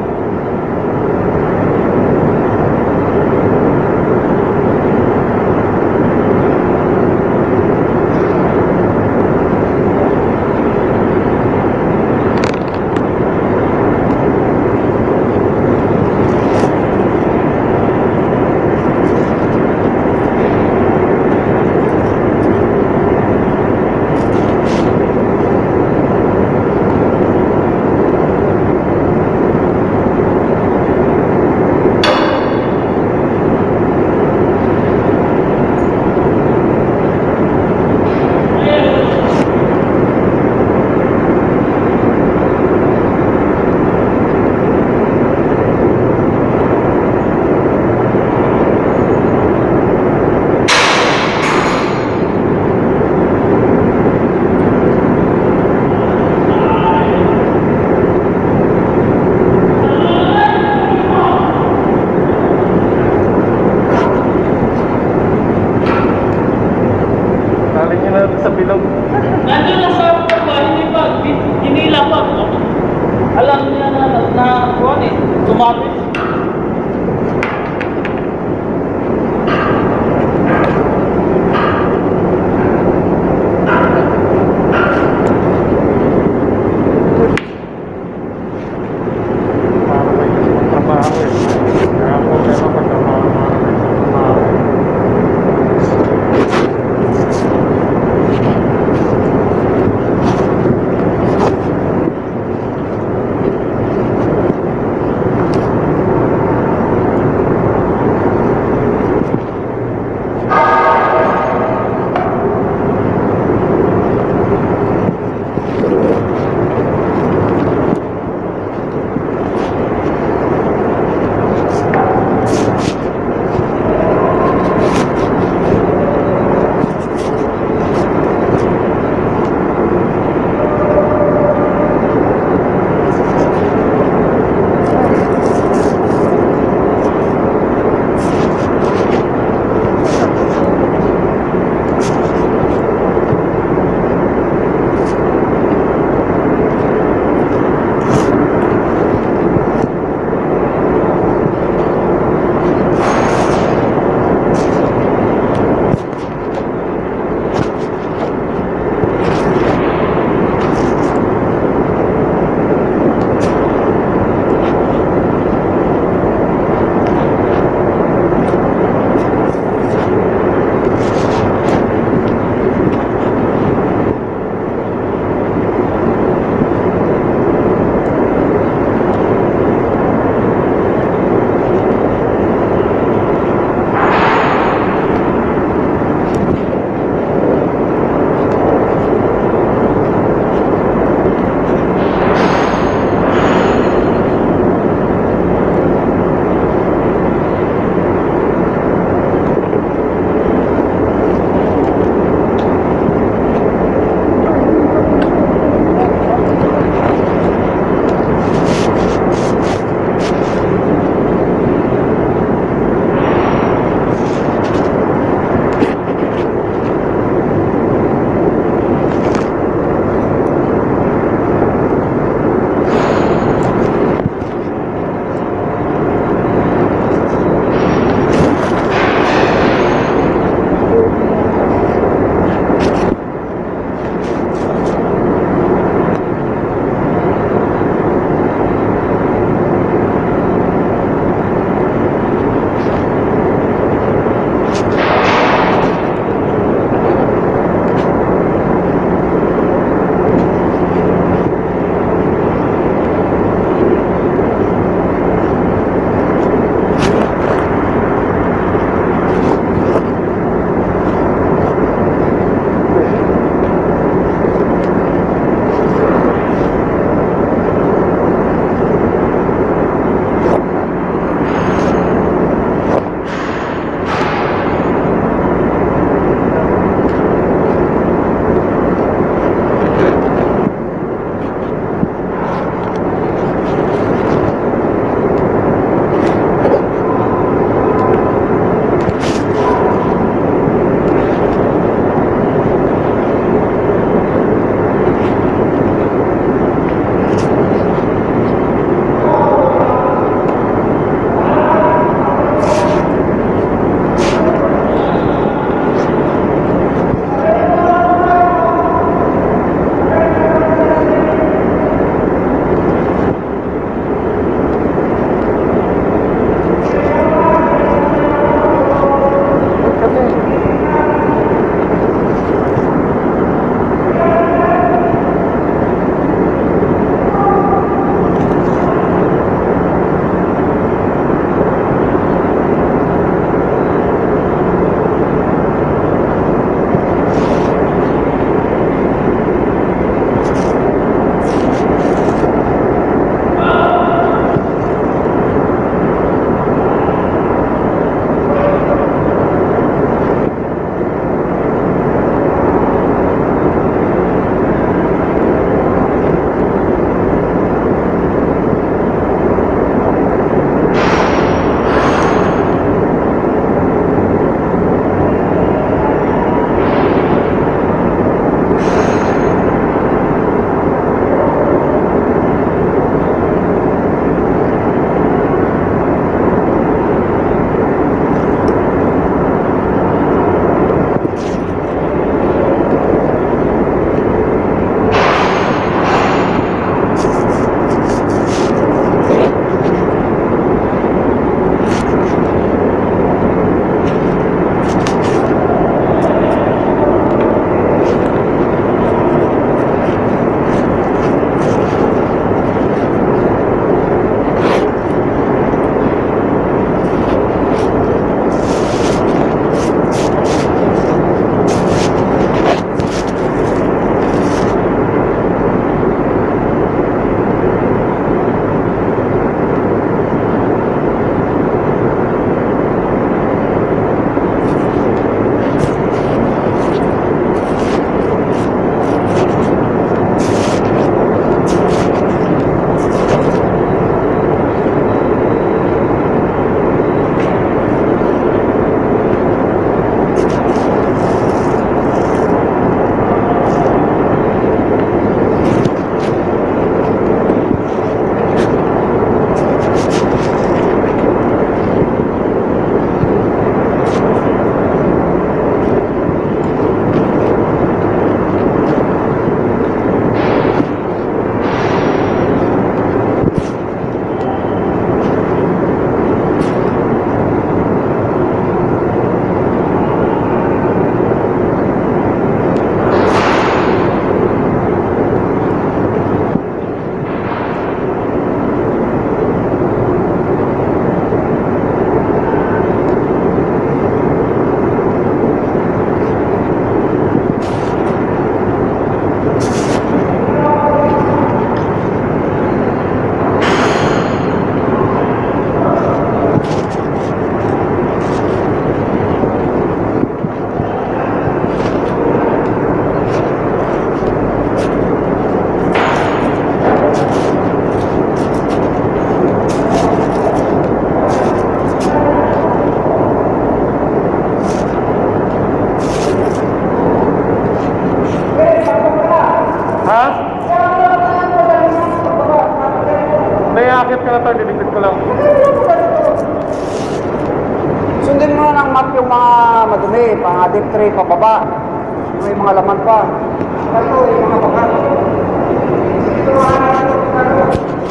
D: deep tray pababa. May mga laman pa. Ito, yung mga bakat. Ito, ano,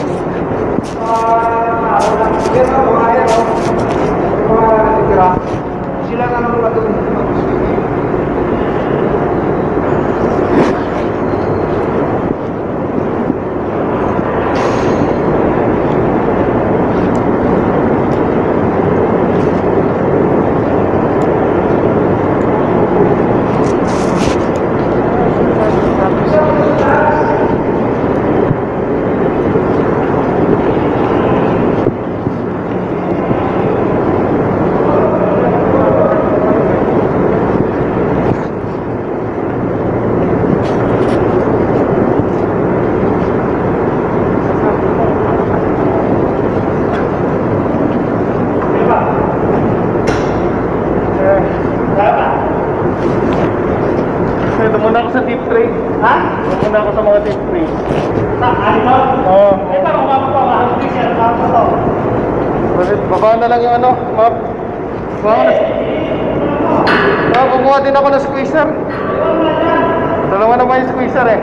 D: ah, yan ang mga yan, oh. Yung mga natitira. Sila na naman matulog.
B: Muna ako sa deep tray.
D: Ha?
B: Muna ako sa mga deep tray.
D: Sa animal?
B: Oo.
D: Ito, mga pa, mga squeezer, mga pa to.
B: Baba na lang yung ano, map. Baba na. Ah, kumuha din ako ng squeezer. Dalawa naman yung squeezer eh.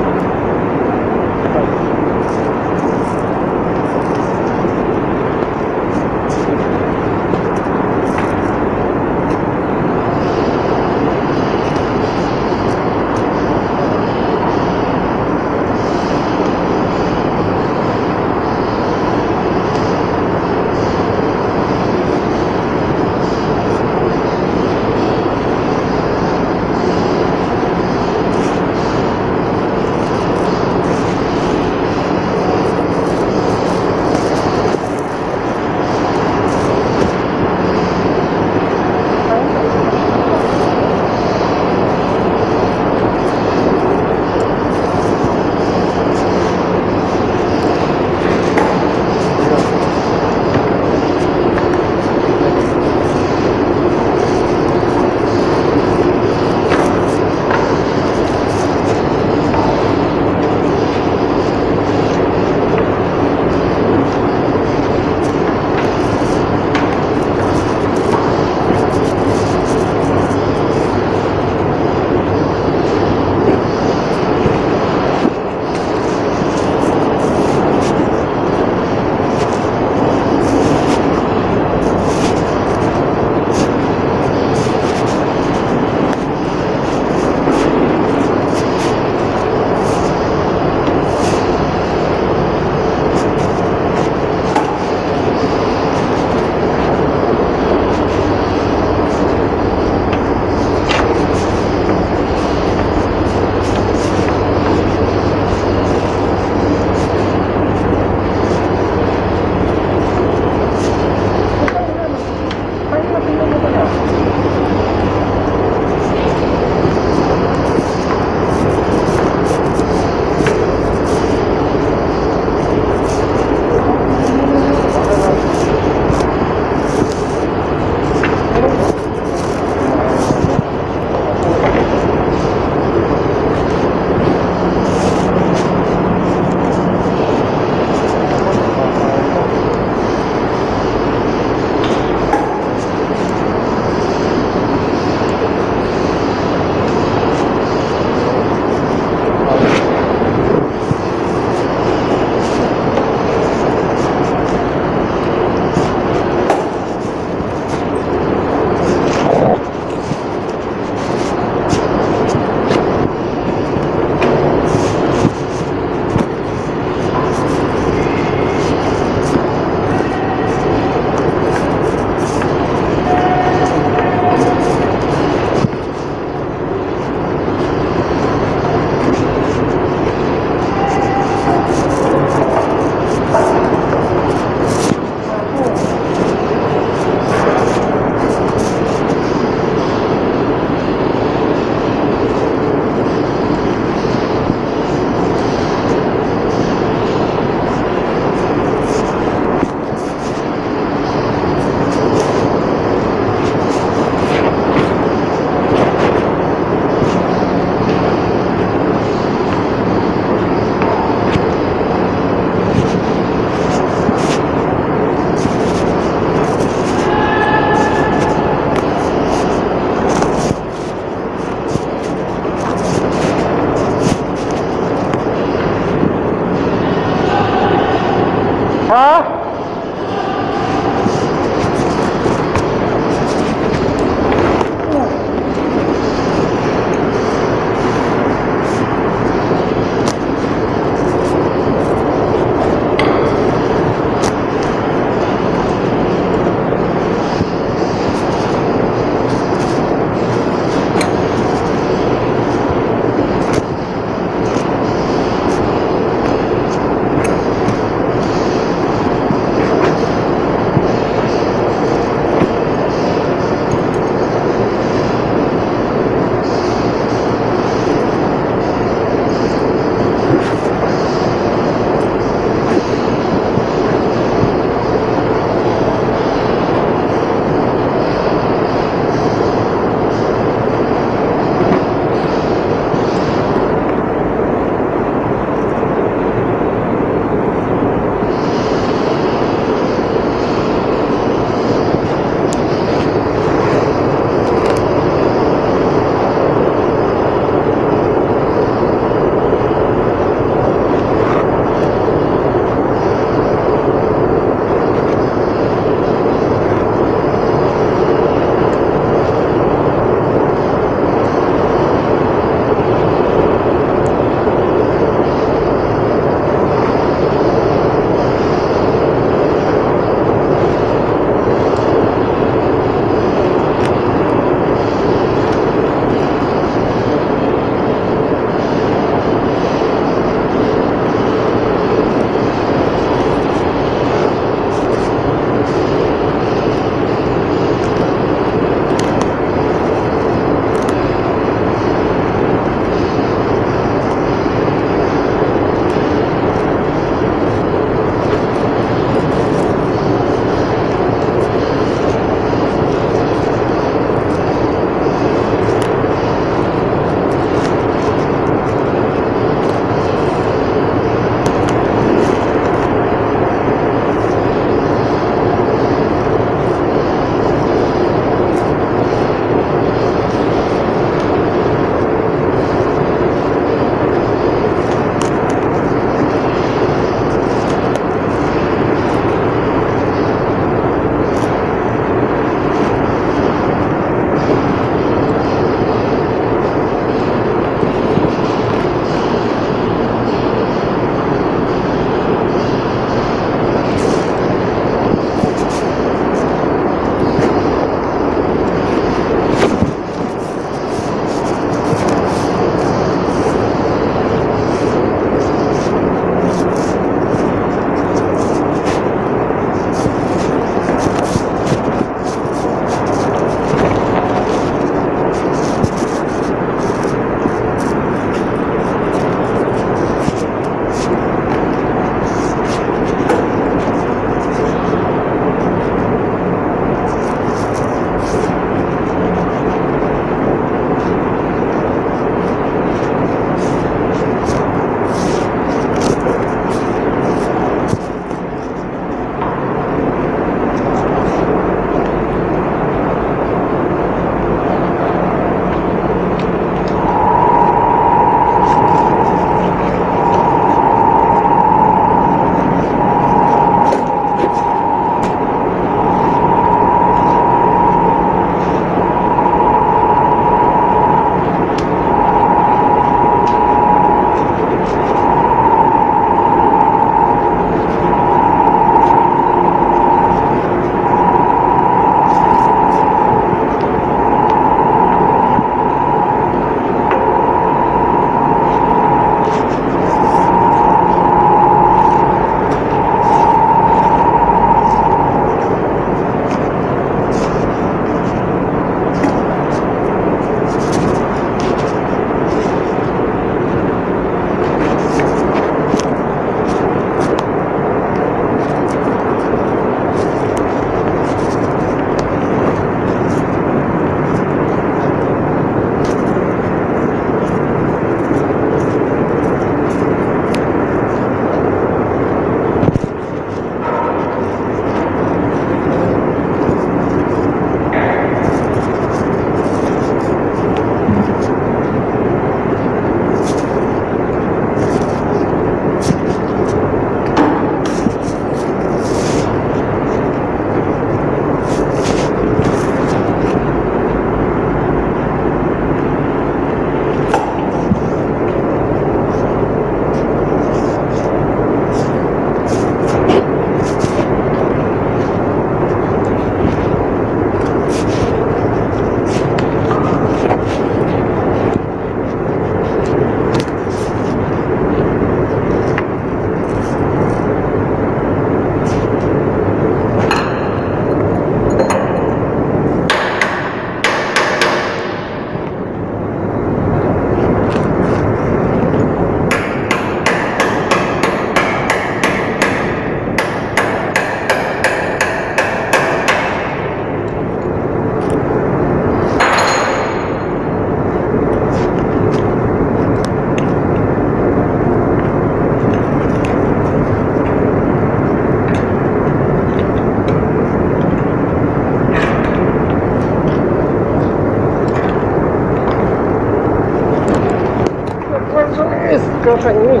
B: Kakainis.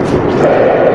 B: Ayan.